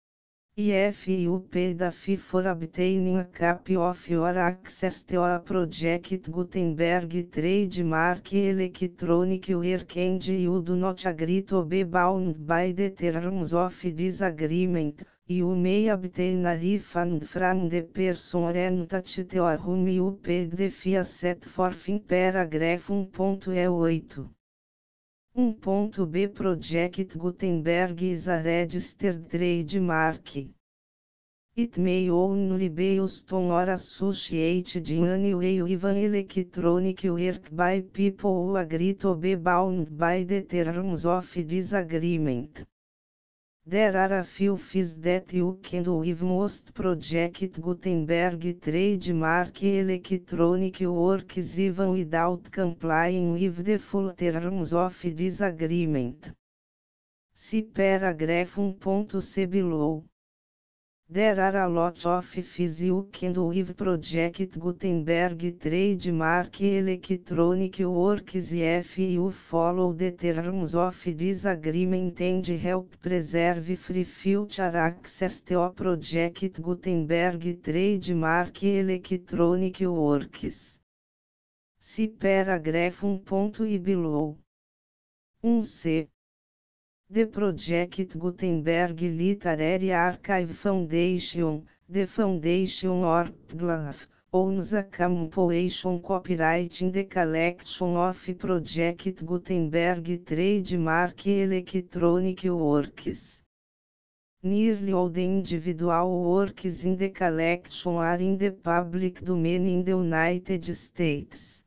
If you paid a fee for obtaining a copy of your access to a Project Gutenberg trademark electronic work and you do not agree to be bound by the terms of this agreement, you may obtain a refund from the person or entity to whom you paid the fee set forth in paragraph one point eight. one ponto b Project Gutenberg is a registered trademark. It may only be used on or associated in any way with an electronic work by people who agree to be bound by the terms of this agreement. There are a few fees that you can do with most Project Gutenberg trademark electronic works even without complying with the full terms of this agreement. See paragraph one point c below. There are a lot of fees you can do with Project Gutenberg trademark electronic works if you follow the terms of this agreement and help preserve free future access to Project Gutenberg trademark electronic works. See paragraph one point I below. one c. The Project Gutenberg Literary Archive Foundation, the Foundation or P G L A F, owns a compilation copyright in the collection of Project Gutenberg trademark electronic works. Nearly all the individual works in the collection are in the public domain in the United States.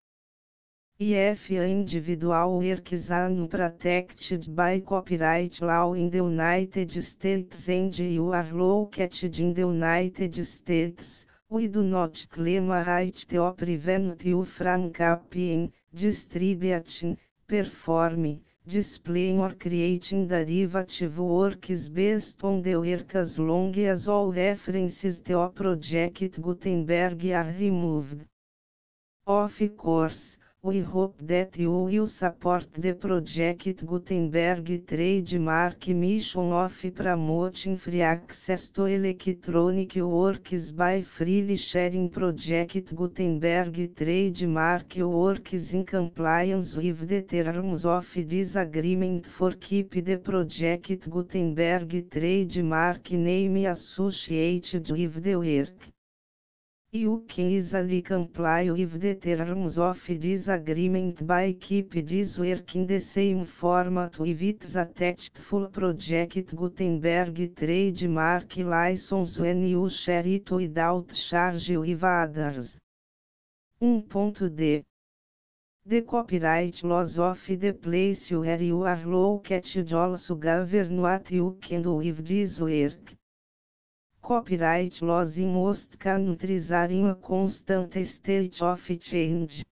If individual works are unprotected by copyright law in the United States and you are located in the United States, we do not claim a right to prevent you from copying, distributing, performing, displaying or creating derivative works based on the work as long as all references to Project Gutenberg are removed. Of course, we hope that you will support the Project Gutenberg trademark mission of promoting free access to electronic works by freely sharing Project Gutenberg trademark works in compliance with the terms of this agreement for keep the Project Gutenberg trademark name associated with the work. You can easily comply with the terms of this agreement by keep this work in the same format with its attached full Project Gutenberg trademark license when you share it without charge with others. one ponto d. The copyright laws of the place where you are located also govern what you can do with this work. Copyright laws in most countries are in a constant state of change.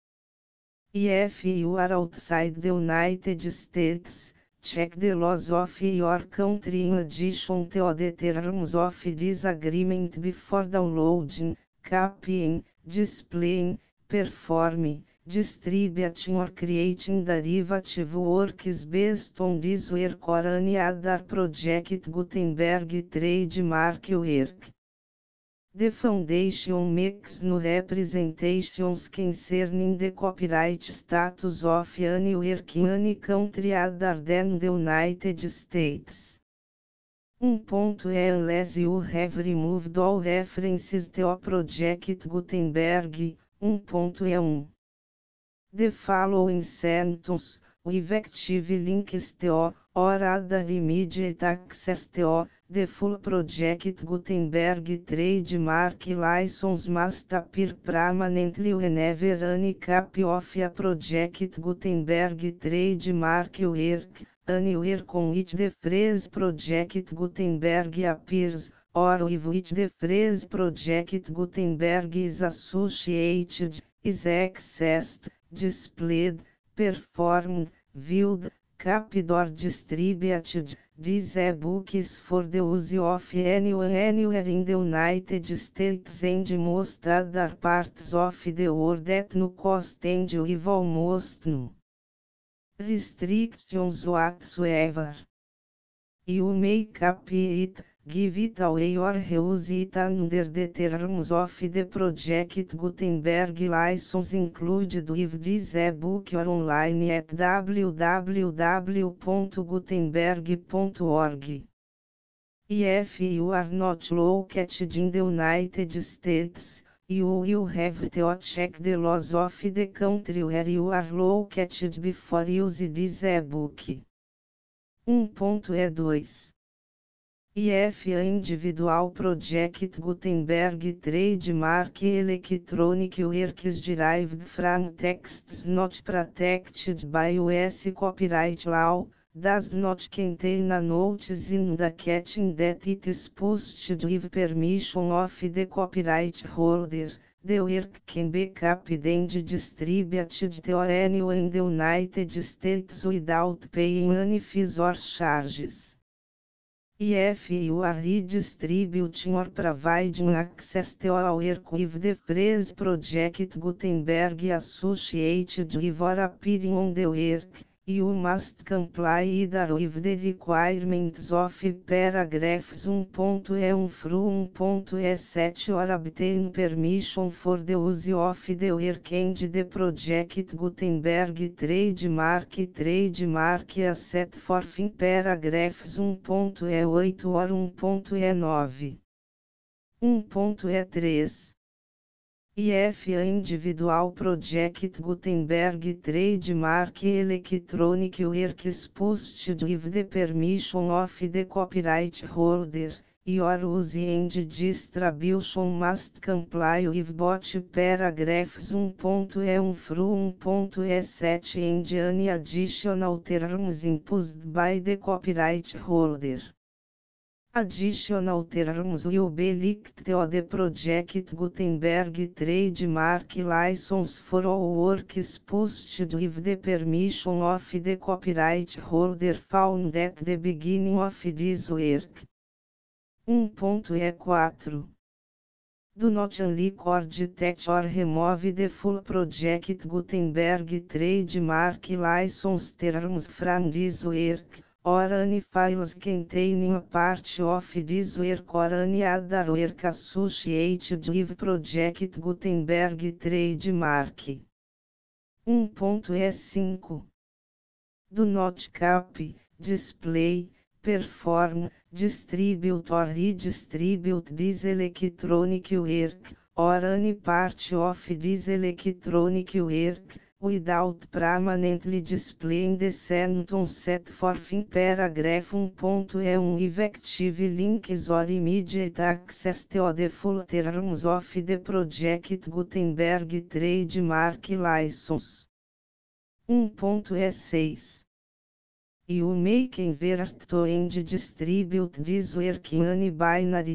If you are outside the United States, check the laws of your country in addition to the terms of this agreement before downloading, copying, displaying, performing, distributing or creating derivative works based on this work or any other Project Gutenberg trademark work. The Foundation makes no representations concerning the copyright status of any work in any country other than the United States. one point E Unless you have removed all references to Project Gutenberg. one point E one. The following sentence, with active links to, or other immediate access to, the full Project Gutenberg trademark license must appear permanently whenever any copy of a Project Gutenberg trademark work, anywhere on which the phrase Project Gutenberg appears, or with which the phrase Project Gutenberg is associated, is accessed, displayed, performed, viewed, copied or distributed. This e-book is for the use of anyone anywhere in the United States and most other parts of the world at no cost and with almost no restrictions whatsoever. You may copy it, give it away or reuse it under the terms of the Project Gutenberg license included with this e-book or online at w w w dot gutenberg dot org. If you are not located in the United States, you will have to check the laws of the country where you are located before using this e-book. one point E dois. If a individual Project Gutenberg trademark electronic works derived from texts not protected by U S copyright law, does not contain a notice indicating that it is posted with permission of the copyright holder, the work can be copied and distributed to anyone in the United States without paying any fees or charges. If you are redistributing or providing access to a work with the phrase Project Gutenberg associated with or appearing on the work, you must comply either with the requirements of paragraphs one point E one through one point E seven or obtain permission for the use of the work and the Project Gutenberg trademark trademark as set forth in paragraphs one point E eight or one point E nine. one point E três. If a individual Project Gutenberg trademark electronic works posted with the permission of the copyright holder, your use and distribution must comply with both paragraphs one point E one through one point E seven and any additional terms imposed by the copyright holder. Additional terms will be linked to the Project Gutenberg trademark license for all works posted with the permission of the copyright holder found at the beginning of this work. one point E quatro. Do not unrecord that or remove the full Project Gutenberg trademark license terms from this work, or any files containing a part of this work or any other work associated with Project Gutenberg trademark. one point E cinco. Do not copy, display, perform, distribute or redistribute this electronic work, or any part of this electronic work, without permanently displaying the sentence set forth in paragraph one point E one with active links or immediate access to the full terms of the Project Gutenberg trademark license. one point E seis. You may convert to and distribute this work in any binary,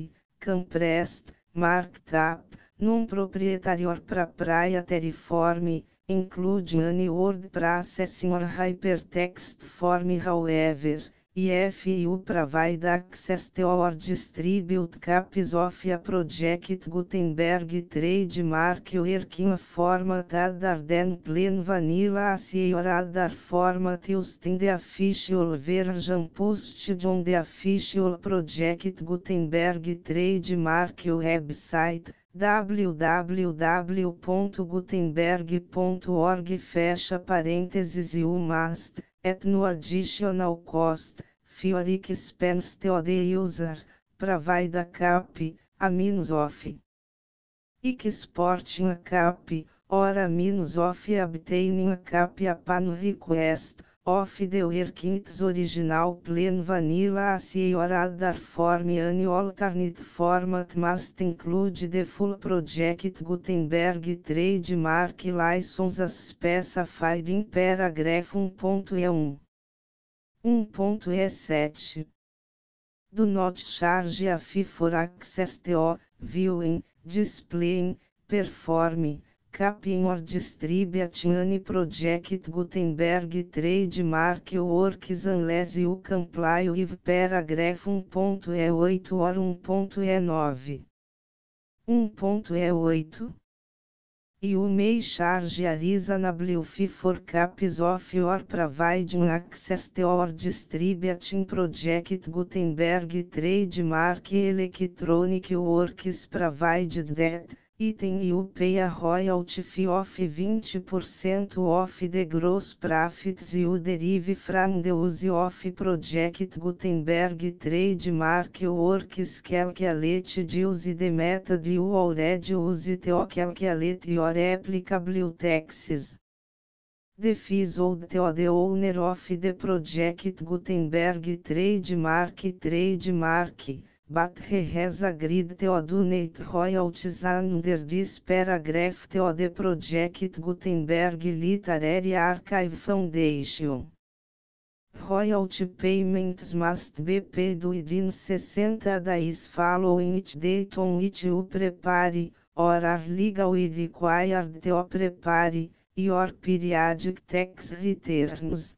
compressed, marked up, non-proprietary para praia terriform, include any word processing or hypertext form however, if you provide access to or distribute copies of a project Gutenberg trademark working format other than plain vanilla as or other format used in the official version posted on the official project Gutenberg trademark website, w w w ponto gutenberg ponto org fecha parênteses you must, at no additional cost, for expense to the user, provide a copy, a means of exporting a copy, or a means of obtaining a copy upon request, of the work in its original plain vanilla as or other form. Any alternate format must include the full project Gutenberg trademark license as specified in paragraph one ponto e um. one ponto e sete. Do not charge a fee for access to, viewing, displaying, performing, copying or distributing any project Gutenberg trademark works unless you comply with paragraph one ponto e oito or one ponto e nove. one ponto e oito. You may charge a reasonable fee for copies of your providing access to or distributing project Gutenberg trademark electronic works provided that, item you pay a royalty fee of twenty percent of the gross profits you derive from the use of project Gutenberg trademark works calculated use the method you already use to calculate your applicable taxes. The fees owed to the owner of the project Gutenberg trademark trademark. But he has agreed to donate royalties under this paragraph to the project Gutenberg Literary Archive Foundation. Royalty payments must be paid within sixty days following each date on which you prepare, or are legally required to prepare, your periodic tax returns.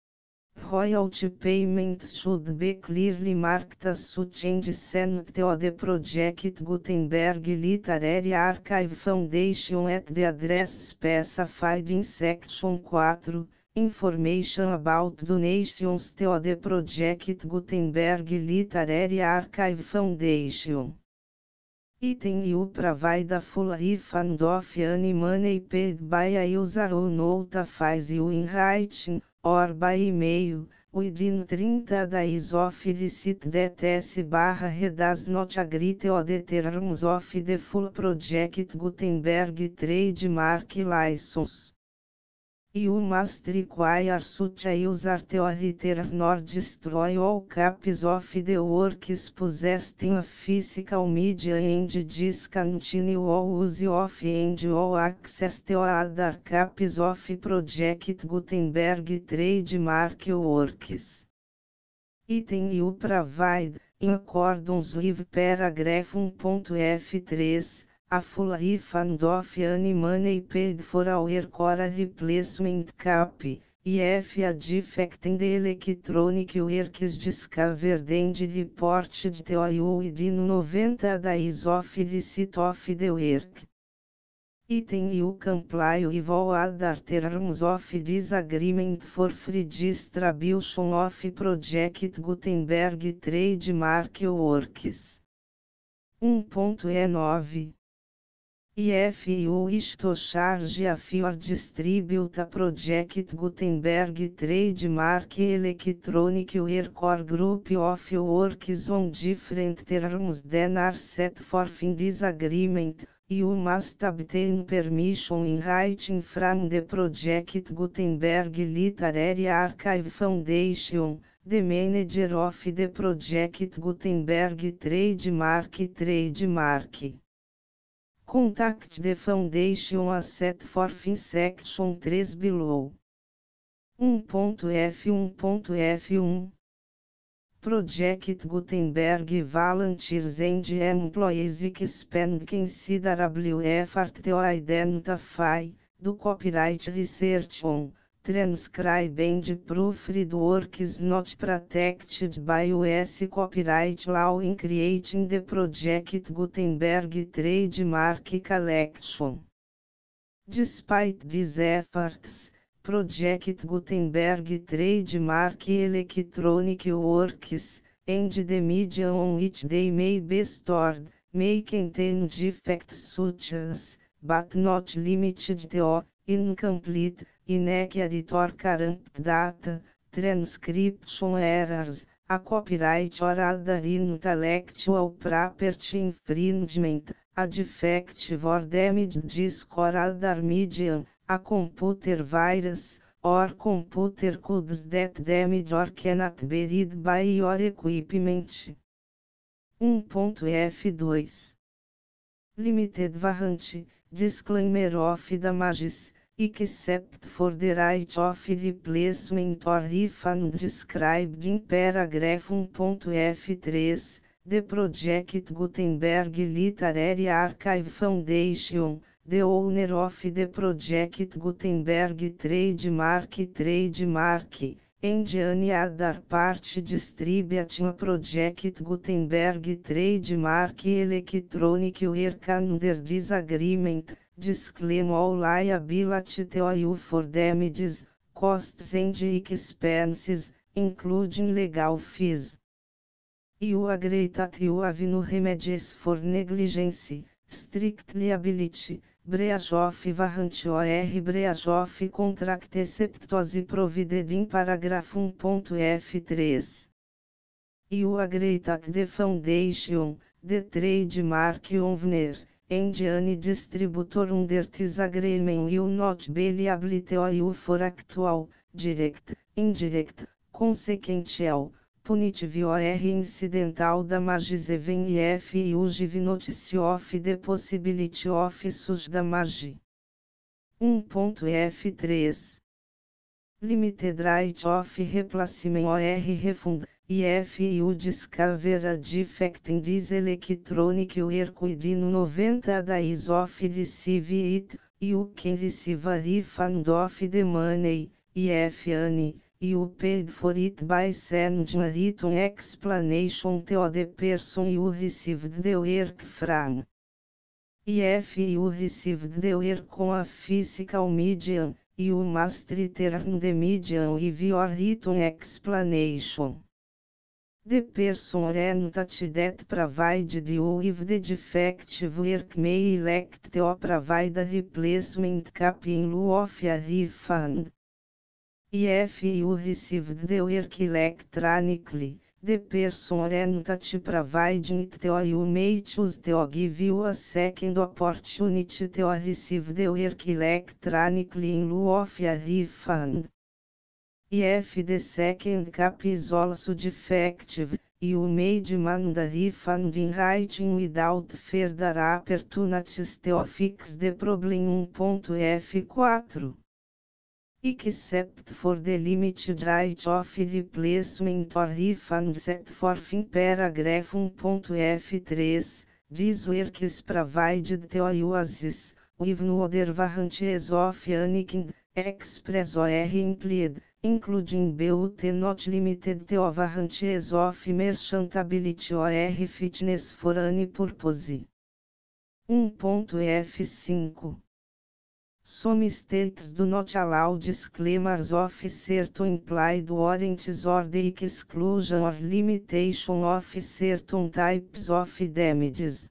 Royalty payments should be clearly marked as such and sent to the project Gutenberg Literary Archive Foundation at the address specified in Section four, Information about donations to the project Gutenberg Literary Archive Foundation. Item you provide a full refund of any money paid by a user who notifies you in writing, or by email, within thirty days of receipt that S barra he does not agree to the terms of the full project Gutenberg trademark license. You must require such a user to return or destroy all copies of the works possessed in a physical media and discontinue all use of and all access to other copies of project Gutenberg trademark works. Item you provide, in accordance with paragraph one ponto f three, a full refund of any money paid for a work or a replacement copy, if a defect in the electronic work is discovered and reported to you within ninety days of receipt of the work. Item you comply with all other terms of this agreement for free distribution of project Gutenberg trademark works. one ponto e nove. If you wish to charge a fee or distribute a project Gutenberg trademark electronic work or group of works on different terms than are set forth in this agreement, you must obtain permission in writing from the project Gutenberg Literary Archive Foundation, the manager of the project Gutenberg trademark trademark. Contact the foundation as set forth in section three below. one ponto f one ponto f um. Project Gutenberg Volunteers and Employees Expand Considerable Effort to Identify, do Copyright Research on, Transcribe and Proofread Works Not Protected by U S Copyright Law in Creating the Project Gutenberg Trademark Collection. Despite these efforts, Project Gutenberg Trademark Electronic Works, and the media on which they may be stored, may contain defects such as, but not limited to, incomplete, inaccurate or corrupt data, transcription errors, a copyright or other intellectual property infringement, a defective or damaged disk or other medium, a computer virus, or computer codes that damage or cannot be read by your equipment. one ponto F dois. Limited warranty, disclaimer of damages, except for the right of replacement or refund described in paragraph one ponto F três, the Project Gutenberg Literary Archive Foundation, the owner of the Project Gutenberg Trademark Trademark, and any other party distributing Project Gutenberg Trademark Electronic Work under this agreement, disclaim all liability to you for damages, costs and expenses, including legal fees. You agree that you have no remedies for negligence, strict liability, breach of warranty or breach of contract except as provided in paragraph one ponto F três. You agree that the foundation, the trademark owner, and any distributor under this agreement will not be liable to you for actual, direct, indirect, consequential, punitive or incidental damages even if you give notice of the possibility of such damage. one ponto F três. Limited right of replacement or refund, if you discover a defect in this electronic work within ninety days of receive it, you can receive a refund of the money, if any. You paid for it by sending a written explanation to the person you received the work from. If you received the work on a physical medium, you must return the medium with your written explanation. The person or entity that provided you with the defective work may elect to provide a replacement copy in lieu of a refund. If you received the work electronically, the person or entity providing it to you may choose to give you a second opportunity to receive the work electronically in lieu of a refund. If the second copy is also defective, you may demand a refund in writing without further opportunities to fix the problem. one ponto F quatro. Except for the limited right of replacement or refund set forth in paragraph one ponto F três, this work is provided to you as is, with no other warranties of any kind, express or implied, including but not limited to warranties of merchantability or fitness for any purpose. one ponto F cinco. Some states do not allow disclaimers of certain implied warranties or the exclusion or limitation of certain types of damages.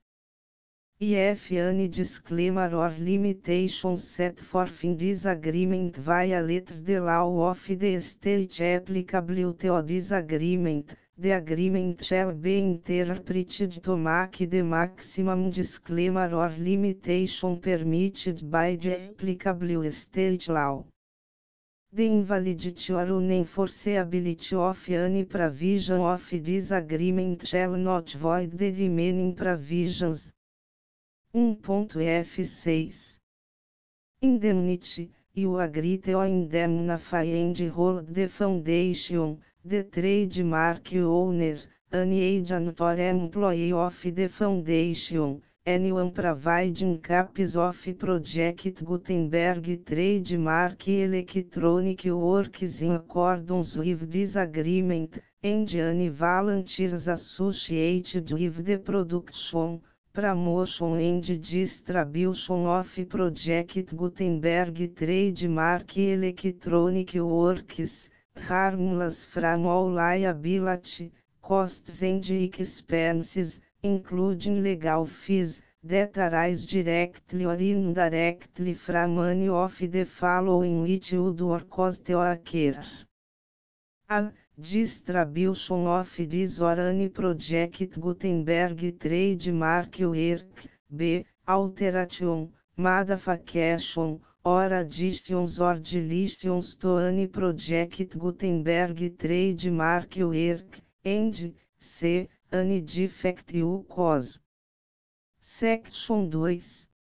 If any disclaimer or limitation set forth in this agreement violates the law of the state applicable to this agreement, the agreement shall be interpreted to make the maximum disclaimer or limitation permitted by the applicable state law. The invalidity or unenforceability of any provision of this agreement shall not void the remaining provisions. one ponto F seis. Indemnity, you agree to indemnify and hold the foundation, the trademark owner, any agent or employee of the foundation, anyone providing copies of Project Gutenberg trademark electronic works in accordance with this agreement, and any volunteers associated with the production, promotion and distribution of Project Gutenberg trademark electronic works, harmless from all liability, costs and expenses, including legal fees, that arise directly or indirectly from any of the following which would or cost or occur. A. Distribution of this or any Project Gutenberg trademark work. B. Alteration, modification, or additions or deletions to any Project Gutenberg trademark work, and C. Any defect you cause. Section two.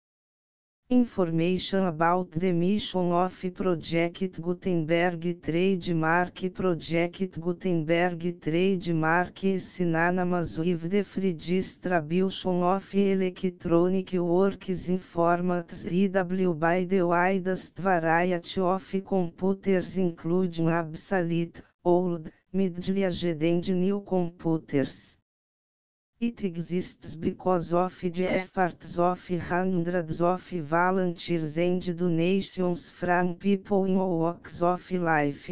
Information about the mission of Project Gutenberg trademark. Project Gutenberg trademark is synonymous with the free distribution of electronic works in formats readable by the widest variety of computers, including obsolete, old, middle-aged and new computers. It exists because of the efforts of hundreds of volunteers and donations from people in all walks of life.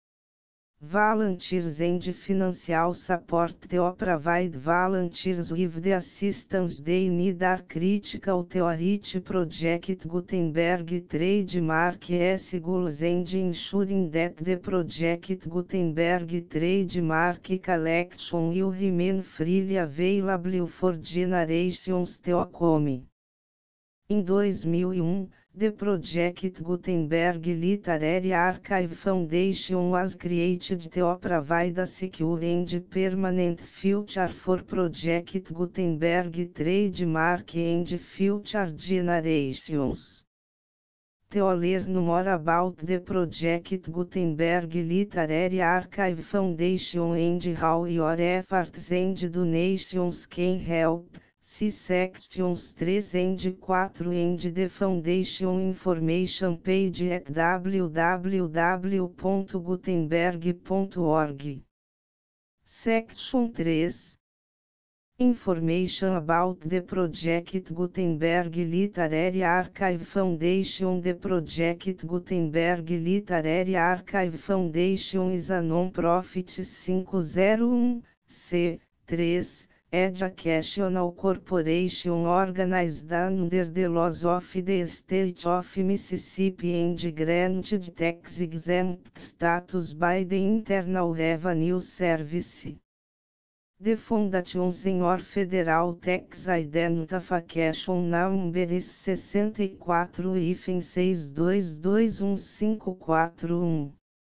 Volunteers and financial support to provide volunteers with the assistance they need are critical to reach Project Gutenberg trademark's goals and ensuring that the Project Gutenberg trademark collection will remain freely available for generations to come. Em dois mil e um, the Project Gutenberg Literary Archive Foundation was created to provide a secure and permanent future for Project Gutenberg trademark and future generations. To learn more about the Project Gutenberg Literary Archive Foundation and how your efforts and donations can help, see sections three and four and the Foundation information page at w w w ponto gutenberg ponto org. Section three. Information about the Project Gutenberg Literary Archive Foundation. The Project Gutenberg Literary Archive Foundation is a non-profit five oh one C three educational corporation organized under the laws of the State of Mississippi and granted tax-exempt status by the Internal Revenue Service. The Foundation Senhor Federal Tax Identification Number is sessenta e quatro hífen seis dois dois um cinco quatro um.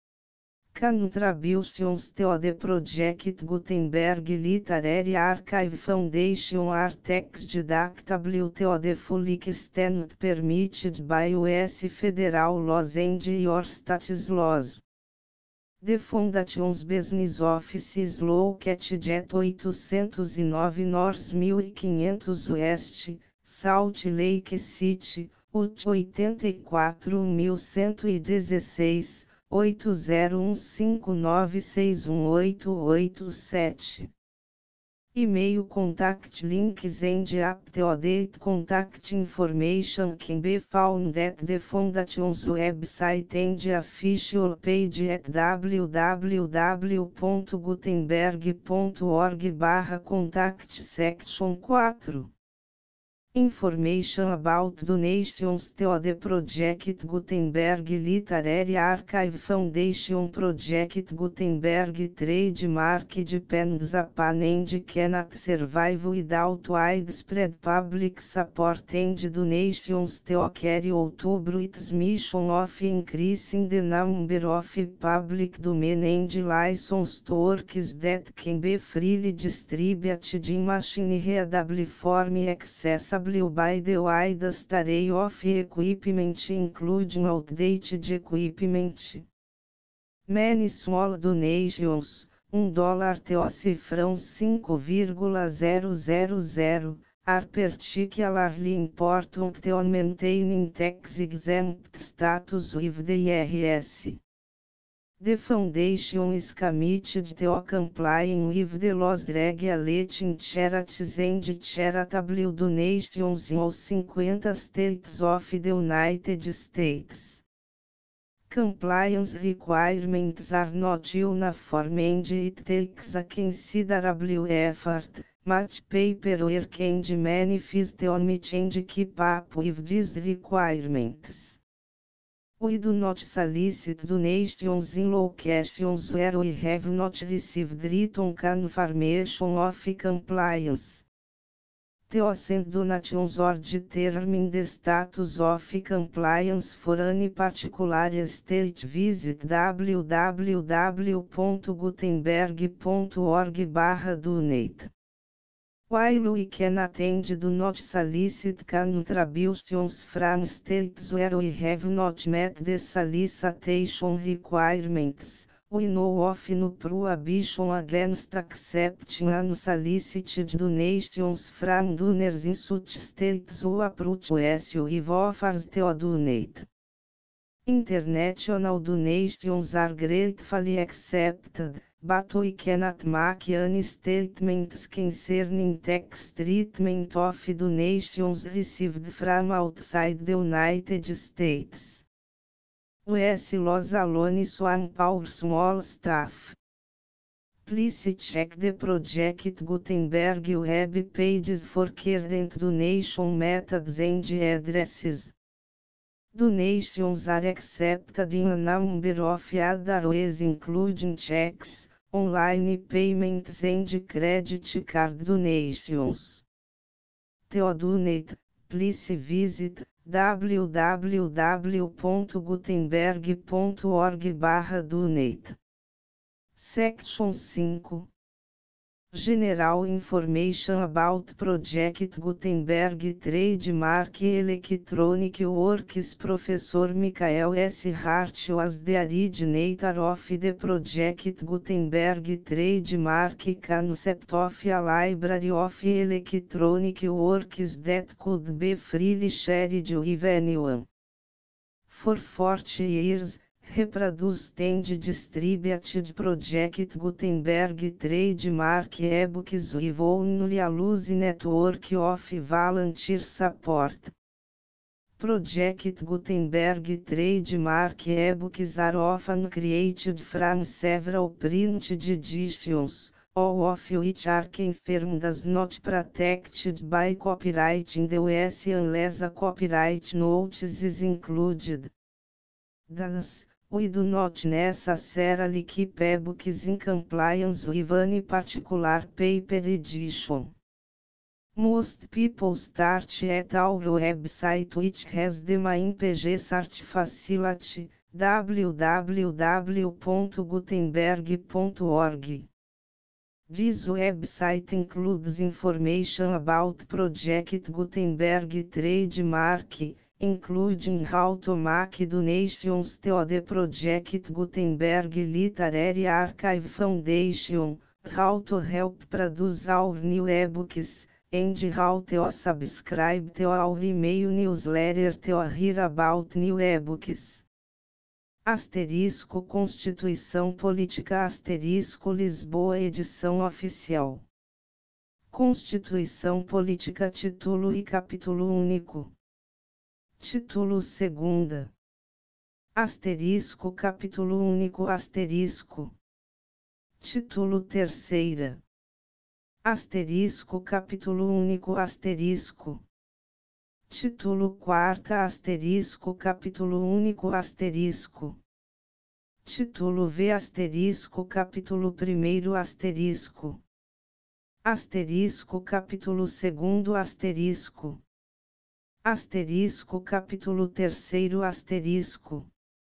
Contributions to the Project Gutenberg Literary Archive Foundation are tax deductible to the full extent permitted by U S federal laws and your state's laws. The Foundation's business office is located at eight oh nine North quinhentos West, Salt Lake City, Utah oito quatro um um seis. oito zero um cinco nove seis um oito oito sete. E-mail contact links and up-to-date contact information can be found at the Foundation's website and official page at w w w ponto gutenberg ponto org barra contact section four. Information about donations to the Project Gutenberg Literary Archive Foundation. Project Gutenberg trademark depends upon and cannot survive without widespread public support and donations to carry out its mission of increasing the number of public domain and licensed works that can be freely distributed in machine-readable form accessible W by the way the array of equipment including outdated equipment. Many small donations, um dólar to cifrão cinco vírgula zero zero zero, are particularly important to maintaining tax-exempt status with the I R S. The foundation is committed to complying with the laws regulating charities and charitable donations in all fifty states of the United States. Compliance requirements are not uniform and it takes a considerable effort, much paperwork and many fees to meet and keep up with these requirements. We do not solicit donations in locations where we have not received written confirmation of compliance. To send donations or determine the status of compliance for any particular state, visit w w w ponto gutenberg ponto org barra donate. While we can attend do not solicit contributions from states where we have not met the solicitation requirements, we know of no prohibition against accepting unsolicited donations from donors in such states who approach us with offers to donate. International donations are gratefully accepted, but we cannot make any statements concerning tax treatment of donations received from outside the United States. U S laws alone swamp our small staff. Please check the Project Gutenberg web pages for current donation methods and addresses. Donations are accepted in a number of other ways including checks, online payments and credit card donations. To donate, please visit w w w ponto gutenberg ponto org barra donate. Section cinco. General Information about Project Gutenberg Trademark Electronic Works. Professor Michael S. Hart was the originator of the Project Gutenberg Trademark concept of a library of electronic works that could be freely shared with anyone. For forty years, reproduced and distributed Project Gutenberg trademark ebooks with only a loose network of volunteer support. Project Gutenberg trademark ebooks are often created from several printed editions, all of which are confirmed as not protected by copyright in the U S unless a copyright notice is included. Thus, we do not necessarily keep ebooks in compliance with any particular paper edition. Most people start at our website, which has the main page search facility, w w w ponto gutenberg ponto org. This website includes information about Project Gutenberg trademark, including how to make donations to the Project Gutenberg Literary Archive Foundation, how to help produce our new ebooks, and how to subscribe to our email newsletter to hear about new ebooks. Asterisco Constituição Política Asterisco Lisboa Edição Oficial. Constituição Política Título e Capítulo Único. Título segunda. Asterisco Capítulo Único Asterisco. Título terceira. Asterisco Capítulo Único Asterisco. Título quarta Asterisco Capítulo Único Asterisco. Título V Asterisco Capítulo primeiro Asterisco. Asterisco Capítulo segundo Asterisco. Asterisco Capítulo terceiro Asterisco.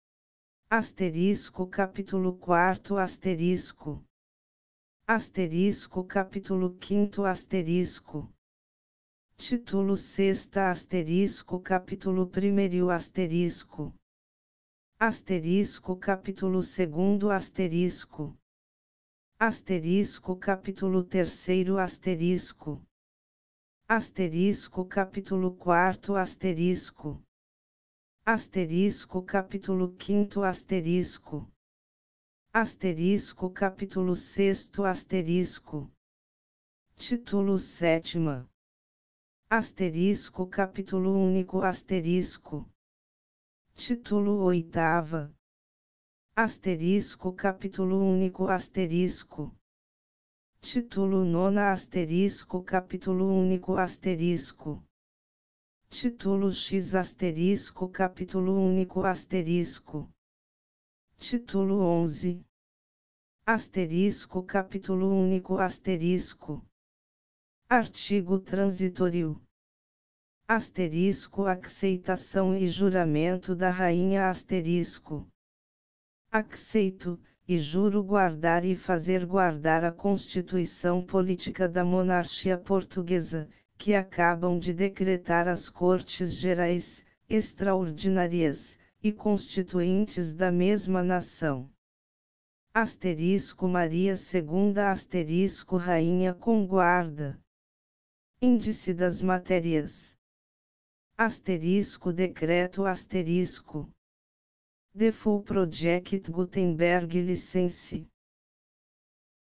Asterisco Capítulo quarto Asterisco. Asterisco Capítulo quinto Asterisco. Título sexta asterisco capítulo primeiro asterisco. Asterisco capítulo segundo asterisco. Asterisco capítulo terceiro asterisco. Asterisco capítulo quarto asterisco. Asterisco capítulo quinto asterisco. Asterisco capítulo sexto asterisco. Título sétima. Asterisco capítulo único asterisco. Título oitava. Asterisco capítulo único asterisco. Título nona asterisco capítulo único asterisco. Título X asterisco capítulo único asterisco. Título onze. Asterisco capítulo único asterisco. Artigo transitório. Asterisco aceitação e juramento da rainha asterisco. Aceito, e juro guardar e fazer guardar a Constituição Política da Monarquia Portuguesa, que acabam de decretar as Cortes Gerais, Extraordinárias, e Constituintes da mesma nação. Asterisco Maria segunda asterisco Rainha com guarda. Índice das matérias. Asterisco Decreto asterisco. The Full Project Gutenberg License.